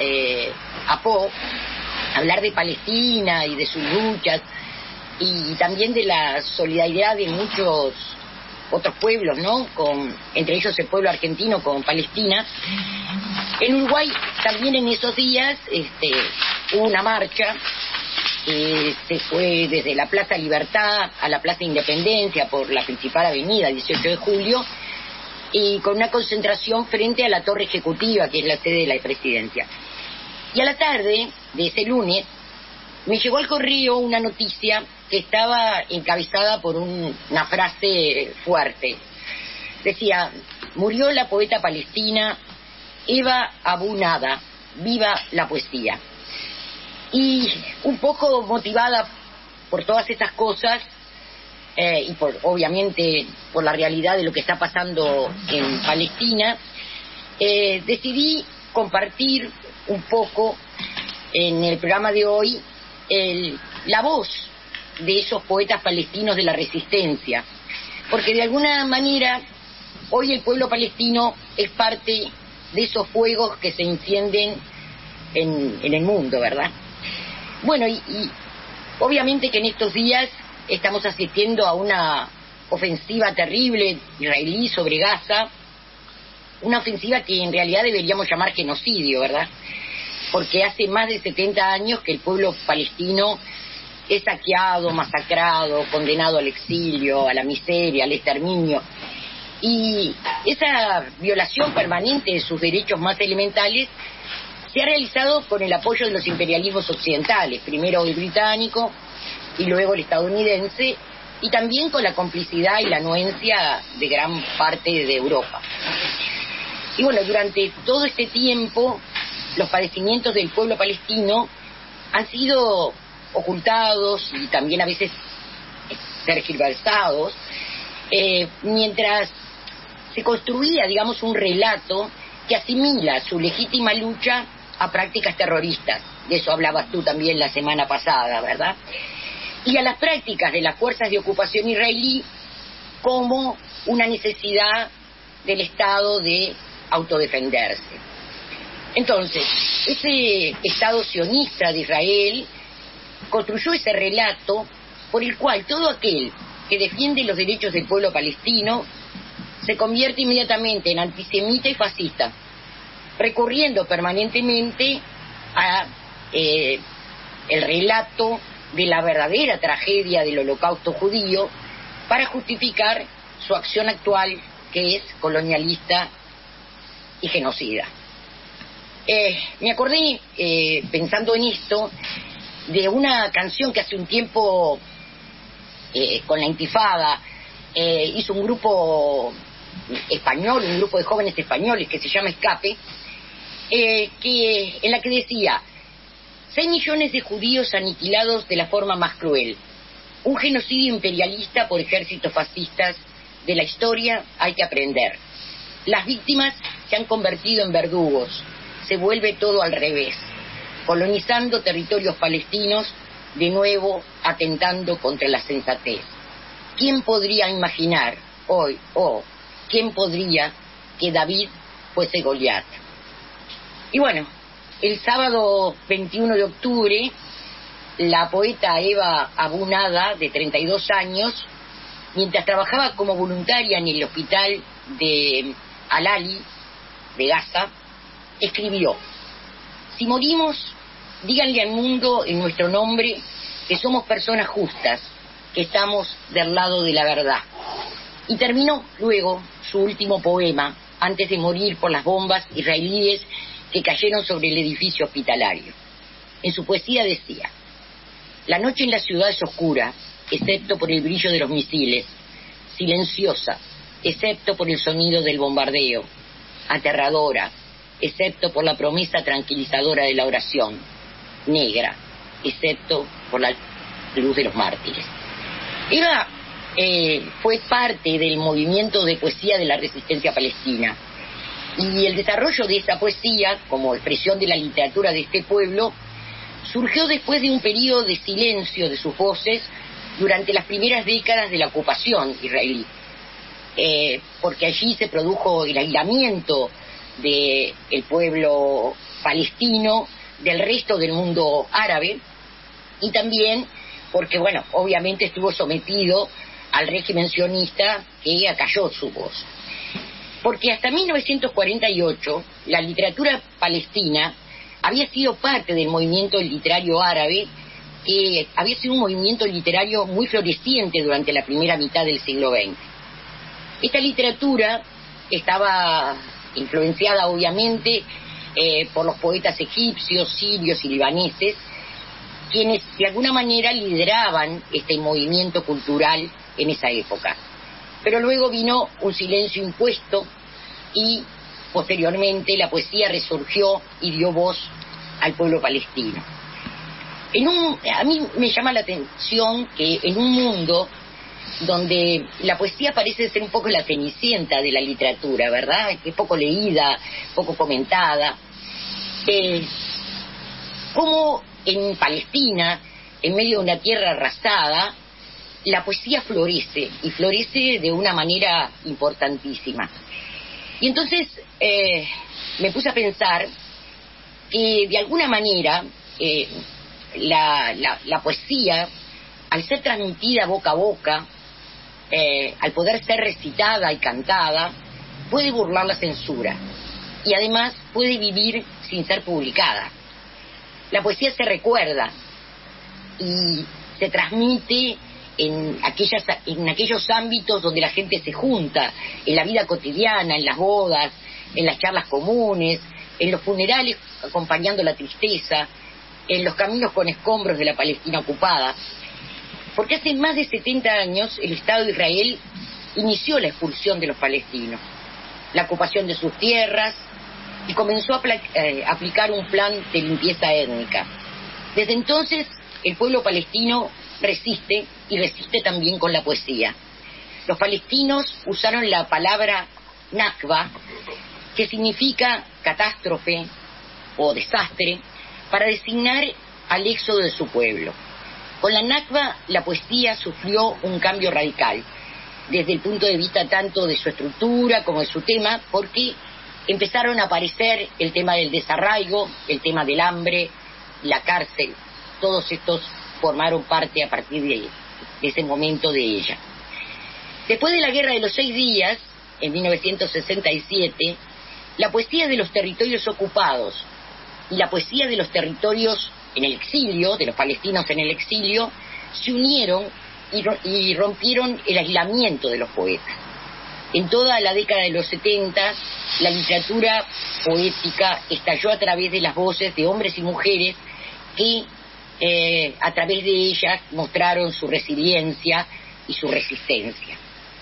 a Po hablar de Palestina y de sus luchas, y también de la solidaridad de muchos otros pueblos, ¿no? Entre ellos el pueblo argentino con Palestina. En Uruguay también en esos días hubo una marcha que se fue desde la Plaza Libertad a la Plaza Independencia por la principal avenida, 18 de julio, y con una concentración frente a la Torre Ejecutiva, que es la sede de la Presidencia. Y a la tarde de ese lunes me llegó al correo una noticia que estaba encabezada por una frase fuerte. Decía: murió la poeta palestina Eva Abu Nada, viva la poesía. Y un poco motivada por todas estas cosas y obviamente por la realidad de lo que está pasando en Palestina, decidí compartir un poco en el programa de hoy la voz de esos poetas palestinos de la resistencia, porque de alguna manera hoy el pueblo palestino es parte de esos fuegos que se encienden en el mundo, ¿verdad? Bueno, y obviamente que en estos días estamos asistiendo a una ofensiva terrible israelí sobre Gaza, una ofensiva que en realidad deberíamos llamar genocidio, ¿verdad? Porque hace más de 70 años que el pueblo palestino es saqueado, masacrado, condenado al exilio, a la miseria, al exterminio. Y esa violación permanente de sus derechos más elementales se ha realizado con el apoyo de los imperialismos occidentales, primero el británico y luego el estadounidense, y también con la complicidad y la anuencia de gran parte de Europa. Y bueno, durante todo este tiempo los padecimientos del pueblo palestino han sido ocultados y también a veces tergiversados, mientras se construía, digamos, un relato que asimila su legítima lucha a prácticas terroristas. de eso hablabas tú también la semana pasada, ¿verdad? Y a las prácticas de las fuerzas de ocupación israelí como una necesidad del Estado de autodefenderse. Entonces, ese Estado sionista de Israel construyó ese relato por el cual todo aquel que defiende los derechos del pueblo palestino se convierte inmediatamente en antisemita y fascista, recurriendo permanentemente a el relato de la verdadera tragedia del holocausto judío para justificar su acción actual, que es colonialista y genocida. Me acordé, pensando en esto, de una canción que hace un tiempo, con la Intifada, hizo un grupo español, un grupo de jóvenes españoles que se llama Escape, en la que decía: 6 millones de judíos aniquilados de la forma más cruel, un genocidio imperialista por ejércitos fascistas, de la historia hay que aprender. Las víctimas se han convertido en verdugos, se vuelve todo al revés, colonizando territorios palestinos, de nuevo atentando contra la sensatez. ¿Quién podría imaginar hoy, quién podría que David fuese Goliat? Y bueno, el sábado 21 de octubre, la poeta Eva Abu Nada, de 32 años, mientras trabajaba como voluntaria en el hospital de Al-Ali, de Gaza, escribió: si morimos, díganle al mundo en nuestro nombre que somos personas justas, que estamos del lado de la verdad. Y terminó luego su último poema, antes de morir por las bombas israelíes que cayeron sobre el edificio hospitalario. En su poesía decía: la noche en la ciudad es oscura, excepto por el brillo de los misiles, silenciosa, excepto por el sonido del bombardeo, aterradora, excepto por la promesa tranquilizadora de la oración, negra, excepto por la luz de los mártires. Eva fue parte del movimiento de poesía de la resistencia palestina, y el desarrollo de esta poesía, como expresión de la literatura de este pueblo, surgió después de un periodo de silencio de sus voces durante las primeras décadas de la ocupación israelí, porque allí se produjo el aislamiento del pueblo palestino del resto del mundo árabe, y también porque, bueno, obviamente estuvo sometido al régimen sionista que acalló su voz. Porque hasta 1948 la literatura palestina había sido parte del movimiento literario árabe, que había sido un movimiento literario muy floreciente durante la primera mitad del siglo XX. Esta literatura estaba influenciada obviamente por los poetas egipcios, sirios y libaneses, quienes de alguna manera lideraban este movimiento cultural en esa época. Pero luego vino un silencio impuesto y posteriormente la poesía resurgió y dio voz al pueblo palestino. A mí me llama la atención que en un mundo donde la poesía parece ser un poco la cenicienta de la literatura, ¿verdad? Que es poco leída, poco comentada, como en Palestina, en medio de una tierra arrasada, la poesía florece, y florece de una manera importantísima. Y entonces me puse a pensar que de alguna manera la poesía, al ser transmitida boca a boca, al poder ser recitada y cantada, puede burlar la censura y además puede vivir sin ser publicada. La poesía se recuerda y se transmite en aquellos ámbitos donde la gente se junta, en la vida cotidiana, en las bodas, en las charlas comunes, en los funerales acompañando la tristeza, en los caminos con escombros de la Palestina ocupada. Porque hace más de 70 años el Estado de Israel inició la expulsión de los palestinos, la ocupación de sus tierras, y comenzó a aplicar un plan de limpieza étnica. Desde entonces el pueblo palestino resiste, y resiste también con la poesía. Los palestinos usaron la palabra Nakba, que significa catástrofe o desastre, para designar al éxodo de su pueblo. Con la Nakba, la poesía sufrió un cambio radical, desde el punto de vista tanto de su estructura como de su tema, porque empezaron a aparecer el tema del desarraigo, el tema del hambre, la cárcel. Todos estos formaron parte a partir de ese momento de ella. Después de la Guerra de los 6 Días, en 1967, la poesía de los territorios ocupados y la poesía de los territorios en el exilio, de los palestinos en el exilio, se unieron y rompieron el aislamiento de los poetas. En toda la década de los 70, la literatura poética estalló a través de las voces de hombres y mujeres que a través de ellas mostraron su resiliencia y su resistencia.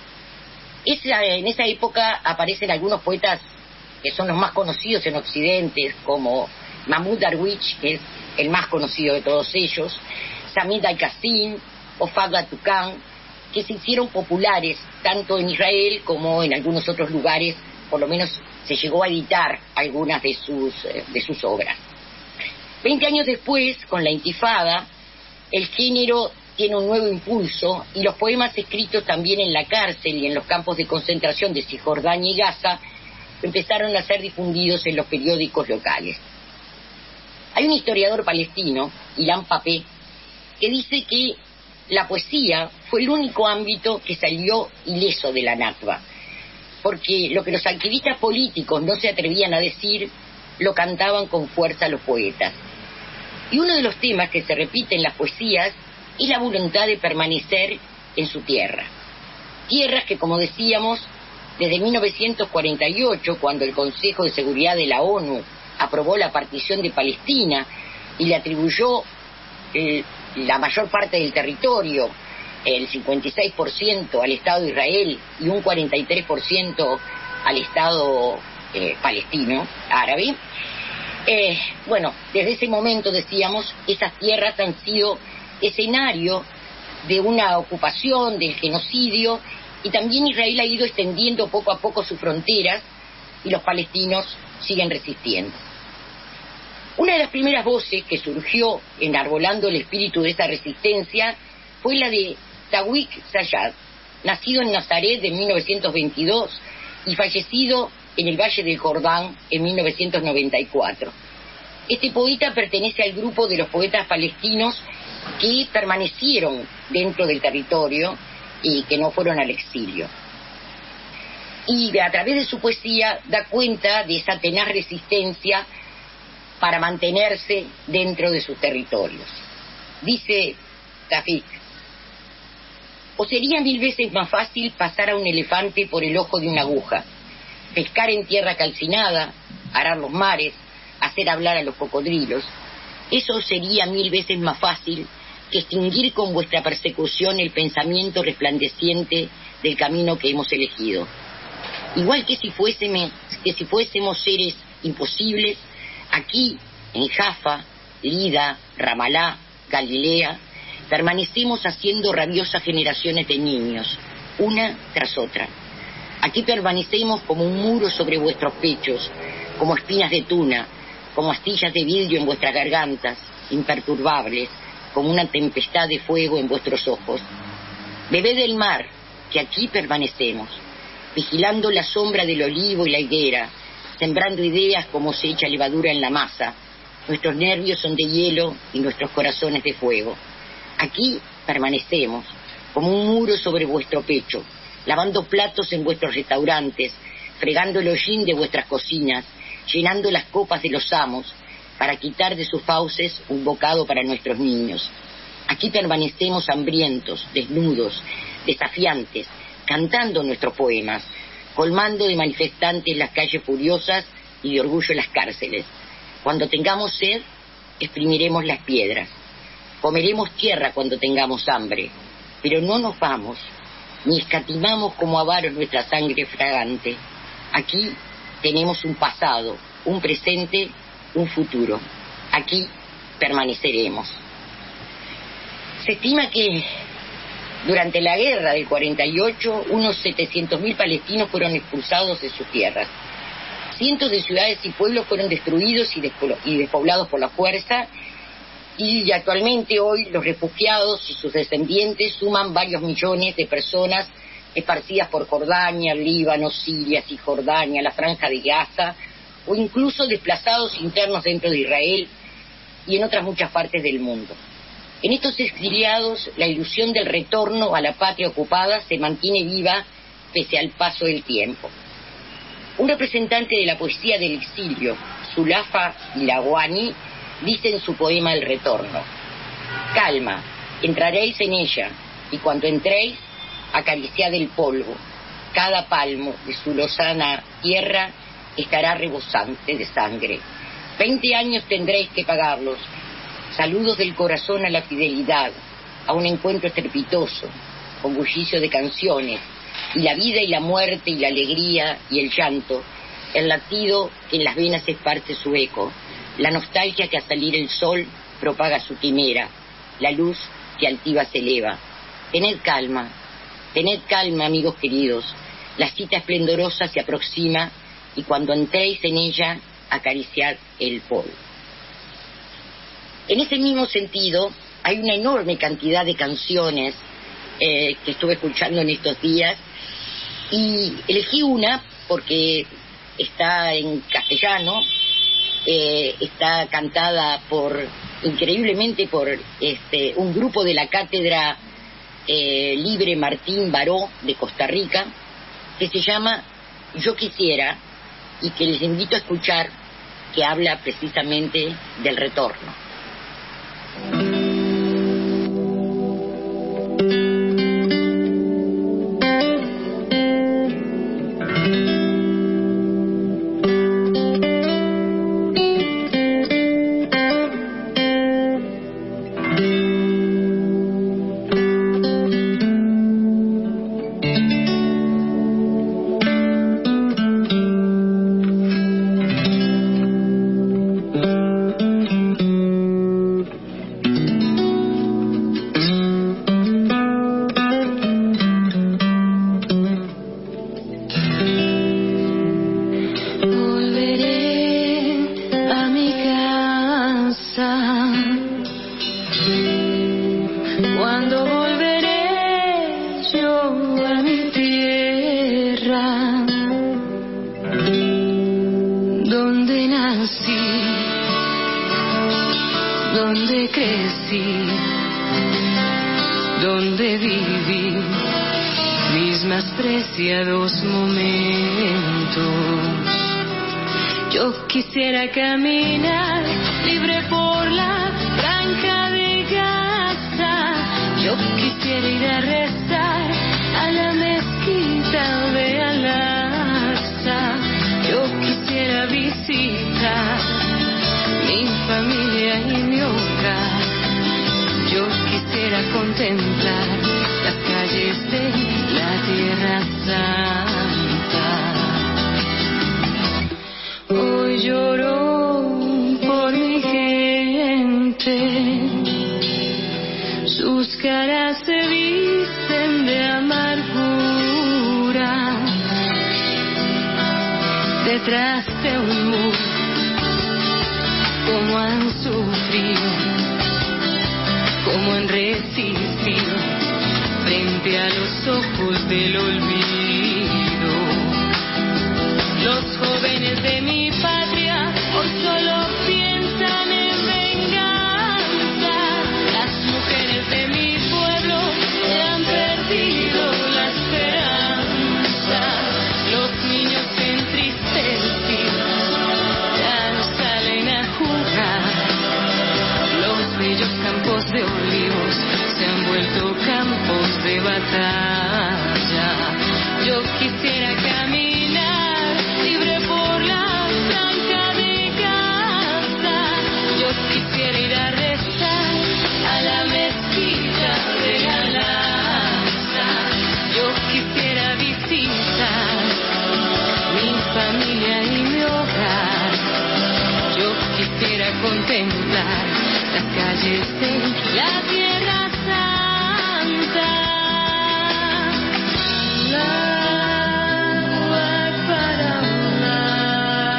En esa época aparecen algunos poetas que son los más conocidos en Occidente, como Mahmoud Darwish, que es el más conocido de todos ellos, Samit Al-Qasim o Fadla Tuqan, que se hicieron populares tanto en Israel como en algunos otros lugares. Por lo menos se llegó a editar algunas de sus obras. 20 años después, con la Intifada, el género tiene un nuevo impulso y los poemas escritos también en la cárcel y en los campos de concentración de Cisjordania y Gaza empezaron a ser difundidos en los periódicos locales. Hay un historiador palestino, Ilan Pappé, que dice que la poesía fue el único ámbito que salió ileso de la Nakba, porque lo que los activistas políticos no se atrevían a decir, lo cantaban con fuerza los poetas. Y uno de los temas que se repite en las poesías es la voluntad de permanecer en su tierra. Tierras que, como decíamos, desde 1948, cuando el Consejo de Seguridad de la ONU aprobó la partición de Palestina y le atribuyó la mayor parte del territorio, el 56% al Estado de Israel y un 43% al Estado palestino, árabe. Desde ese momento, decíamos, esas tierras han sido escenario de una ocupación, del genocidio, y también Israel ha ido extendiendo poco a poco sus fronteras y los palestinos siguen resistiendo. Una de las primeras voces que surgió enarbolando el espíritu de esa resistencia fue la de Tawik Sayad, nacido en Nazaret en 1922 y fallecido en el Valle del Jordán en 1994. Este poeta pertenece al grupo de los poetas palestinos que permanecieron dentro del territorio y que no fueron al exilio. Y a través de su poesía da cuenta de esa tenaz resistencia para mantenerse dentro de sus territorios. Dice Tafik: o sería 1000 veces más fácil pasar a un elefante por el ojo de una aguja, pescar en tierra calcinada, arar los mares, hacer hablar a los cocodrilos. Eso sería 1000 veces más fácil que extinguir con vuestra persecución el pensamiento resplandeciente del camino que hemos elegido. Igual que si fuésemos seres imposibles, aquí, en Jaffa, Lida, Ramalá, Galilea, permanecemos haciendo rabiosas generaciones de niños, una tras otra. Aquí permanecemos como un muro sobre vuestros pechos, como espinas de tuna, como astillas de vidrio en vuestras gargantas, imperturbables, como una tempestad de fuego en vuestros ojos. Bebed del mar, que aquí permanecemos, vigilando la sombra del olivo y la higuera, sembrando ideas como se echa levadura en la masa. Nuestros nervios son de hielo y nuestros corazones de fuego. Aquí permanecemos, como un muro sobre vuestro pecho, lavando platos en vuestros restaurantes, fregando el hollín de vuestras cocinas, llenando las copas de los amos, para quitar de sus fauces un bocado para nuestros niños. Aquí permanecemos hambrientos, desnudos, desafiantes, cantando nuestros poemas, colmando de manifestantes las calles furiosas y de orgullo las cárceles. Cuando tengamos sed, exprimiremos las piedras. Comeremos tierra cuando tengamos hambre, pero no nos vamos, ni escatimamos como avaros nuestra sangre fragante. Aquí tenemos un pasado, un presente, un futuro. Aquí permaneceremos. Se estima que durante la guerra del 48, unos 700.000 palestinos fueron expulsados de sus tierras. Cientos de ciudades y pueblos fueron destruidos y despoblados por la fuerza, y actualmente hoy los refugiados y sus descendientes suman varios millones de personas esparcidas por Jordania, Líbano, Siria, Cisjordania, la Franja de Gaza, o incluso desplazados internos dentro de Israel y en otras muchas partes del mundo. En estos exiliados, la ilusión del retorno a la patria ocupada se mantiene viva pese al paso del tiempo. Un representante de la poesía del exilio, Zulafa Ilawani, dice en su poema El Retorno: calma, entraréis en ella, y cuando entréis, acariciad el polvo. Cada palmo de su lozana tierra estará rebosante de sangre. 20 años tendréis que pagarlos. Saludos del corazón a la fidelidad, a un encuentro estrepitoso, con bullicio de canciones, y la vida y la muerte y la alegría y el llanto, el latido que en las venas esparce su eco, la nostalgia que al salir el sol propaga su quimera, la luz que altiva se eleva. Tened calma, amigos queridos, la cita esplendorosa se aproxima, y cuando entréis en ella, acariciad el polvo. En ese mismo sentido, hay una enorme cantidad de canciones que estuve escuchando en estos días, y elegí una porque está en castellano, está cantada increíblemente por un grupo de la Cátedra Libre Martín Baró de Costa Rica, que se llama Yo Quisiera, y que les invito a escuchar, que habla precisamente del retorno. Quisiera caminar libre por la franja de Gaza. Yo quisiera ir a rezar a la mezquita de Al-Aqsa. Yo quisiera visitar mi familia y mi hogar. Yo quisiera contemplar las calles de la Tierra Santa. Hoy lloro por mi gente, sus caras se visten de amargura, detrás de un muro, como han sufrido, como han resistido, frente a los ojos del olvido. Los jóvenes de mi patria hoy solo piensan en venganza. Las mujeres de mi pueblo ya han perdido la esperanza. Los niños entristecidos ya no salen a jugar. Los bellos campos de olivos se han vuelto campos de batalla. Yo quisiera caminar libre por la franja de Gaza. Yo quisiera ir a rezar a la mezquita de Al-Aqsa. Yo quisiera visitar mi familia y mi hogar. Yo quisiera contemplar las calles de la Tierra Santa. Allahu Akbar, Allah.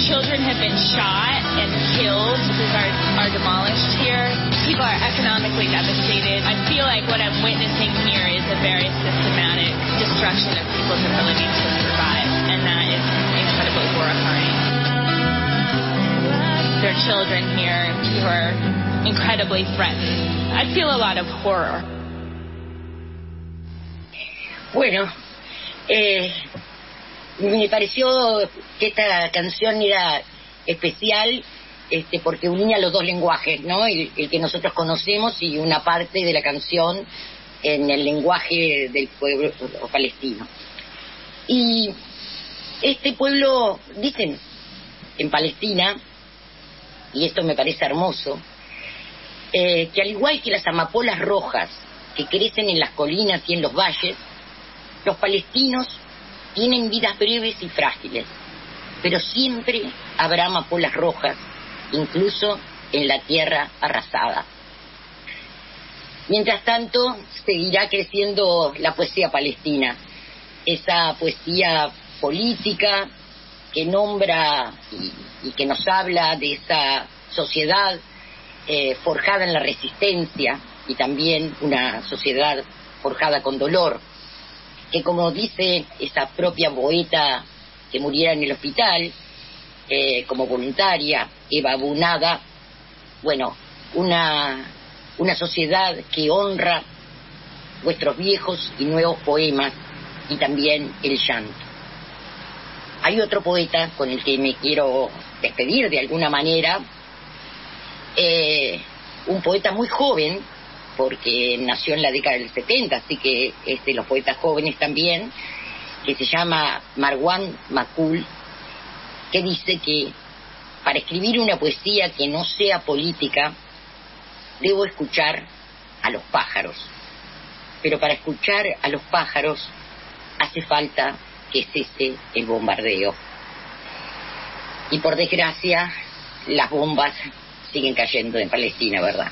children have been shot and killed are demolished here. People are economically devastated. I feel like what I'm witnessing here is a very systematic destruction of people's ability to survive, and that is incredibly horrifying. There are children here who are incredibly threatened. I feel a lot of horror. Bueno, me pareció que esta canción era especial porque unía los dos lenguajes, ¿no? El que nosotros conocemos y una parte de la canción en el lenguaje del pueblo palestino. Y este pueblo, dicen en Palestina, y esto me parece hermoso, que al igual que las amapolas rojas que crecen en las colinas y en los valles, los palestinos tienen vidas breves y frágiles, pero siempre habrá amapolas rojas, incluso en la tierra arrasada. Mientras tanto, seguirá creciendo la poesía palestina, esa poesía política que nombra y que nos habla de esa sociedad forjada en la resistencia y también una sociedad forjada con dolor, que como dice esa propia poeta que muriera en el hospital como voluntaria, Eva Bunada, bueno, una sociedad que honra vuestros viejos y nuevos poemas y también el llanto. Hay otro poeta con el que me quiero despedir de alguna manera, un poeta muy joven, porque nació en la década del 70, así que es de los poetas jóvenes también, que se llama Marwan Makul, que dice que para escribir una poesía que no sea política, debo escuchar a los pájaros. Pero para escuchar a los pájaros hace falta que cese el bombardeo. Y por desgracia, las bombas siguen cayendo en Palestina, ¿verdad?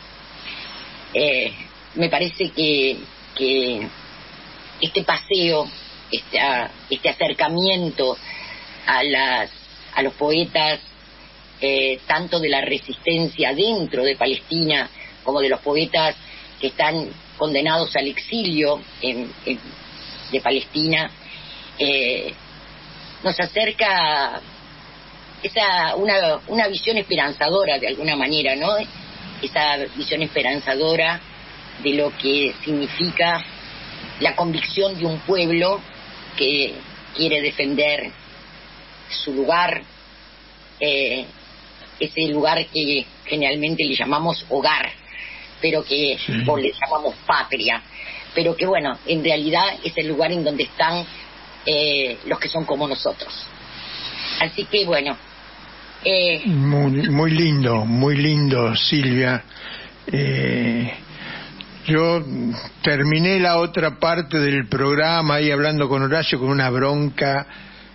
Me parece que este paseo, este acercamiento a los poetas, tanto de la resistencia dentro de Palestina como de los poetas que están condenados al exilio de Palestina, nos acerca una visión esperanzadora de alguna manera, ¿no? Esa visión esperanzadora de lo que significa la convicción de un pueblo que quiere defender su lugar, ese lugar que generalmente le llamamos hogar, pero que o le llamamos patria, pero que bueno, en realidad es el lugar en donde están los que son como nosotros. Así que bueno, muy lindo, Silvia. Yo terminé la otra parte del programa ahí hablando con Horacio con una bronca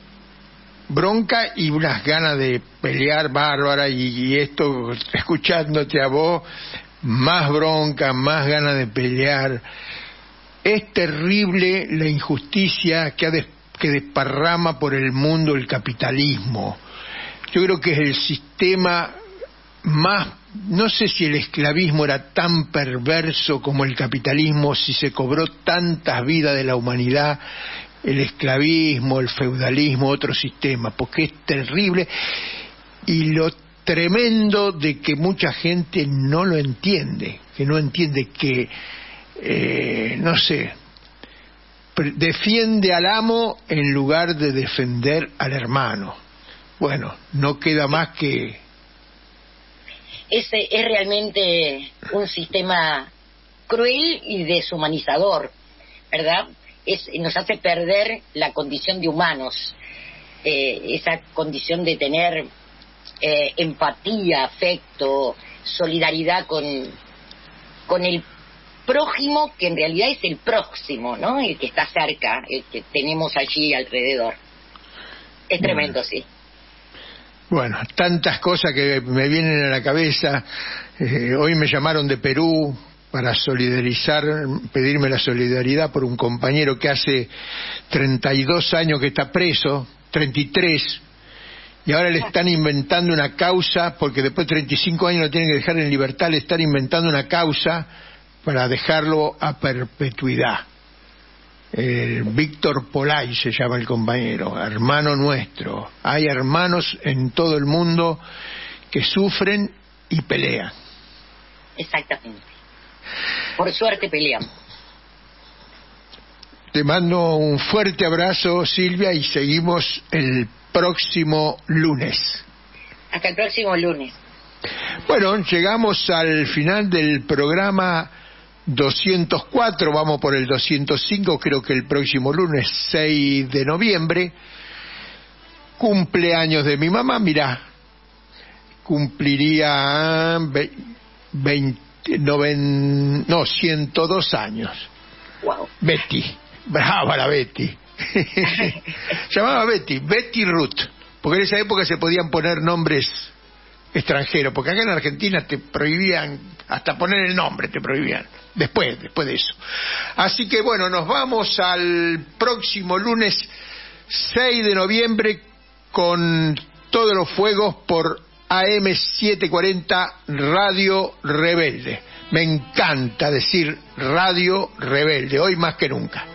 y unas ganas de pelear bárbara, y esto, escuchándote a vos, más bronca, más ganas de pelear. Es terrible la injusticia que desparrama por el mundo el capitalismo. Yo creo que es el sistema más, no sé si el esclavismo era tan perverso como el capitalismo, si se cobró tantas vidas de la humanidad, el esclavismo, el feudalismo, otro sistema, porque es terrible, y lo tremendo de que mucha gente no lo entiende, que no sé, defiende al amo en lugar de defender al hermano. Bueno, no queda más que... Es realmente un sistema cruel y deshumanizador, ¿verdad? Nos hace perder la condición de humanos, esa condición de tener empatía, afecto, solidaridad con el prójimo, que en realidad es el próximo, ¿no? El que está cerca, el que tenemos allí alrededor. Es tremendo, sí. Bueno, tantas cosas que me vienen a la cabeza. Hoy me llamaron de Perú para pedirme la solidaridad por un compañero que hace 32 años que está preso, 33, Y ahora le están inventando una causa, porque después de 35 años lo tienen que dejar en libertad, le están inventando una causa para dejarlo a perpetuidad. Víctor Polay se llama el compañero, hermano nuestro. Hay hermanos en todo el mundo que sufren y pelean. Exactamente. Por suerte peleamos. Te mando un fuerte abrazo, Silvia, y seguimos el próximo lunes. Hasta el próximo lunes. Bueno, llegamos al final del programa 204, vamos por el 205, creo que el próximo lunes 6 de noviembre, cumpleaños de mi mamá, mirá, cumpliría 102 años. Wow. Betty, brava la Betty. Llamaba Betty Ruth, porque en esa época se podían poner nombres extranjeros, porque acá en Argentina te prohibían hasta poner el nombre, te prohibían después de eso. Así que bueno, nos vamos al próximo lunes 6 de noviembre con todos los fuegos por AM740 Radio Rebelde. Me encanta decir Radio Rebelde, hoy más que nunca.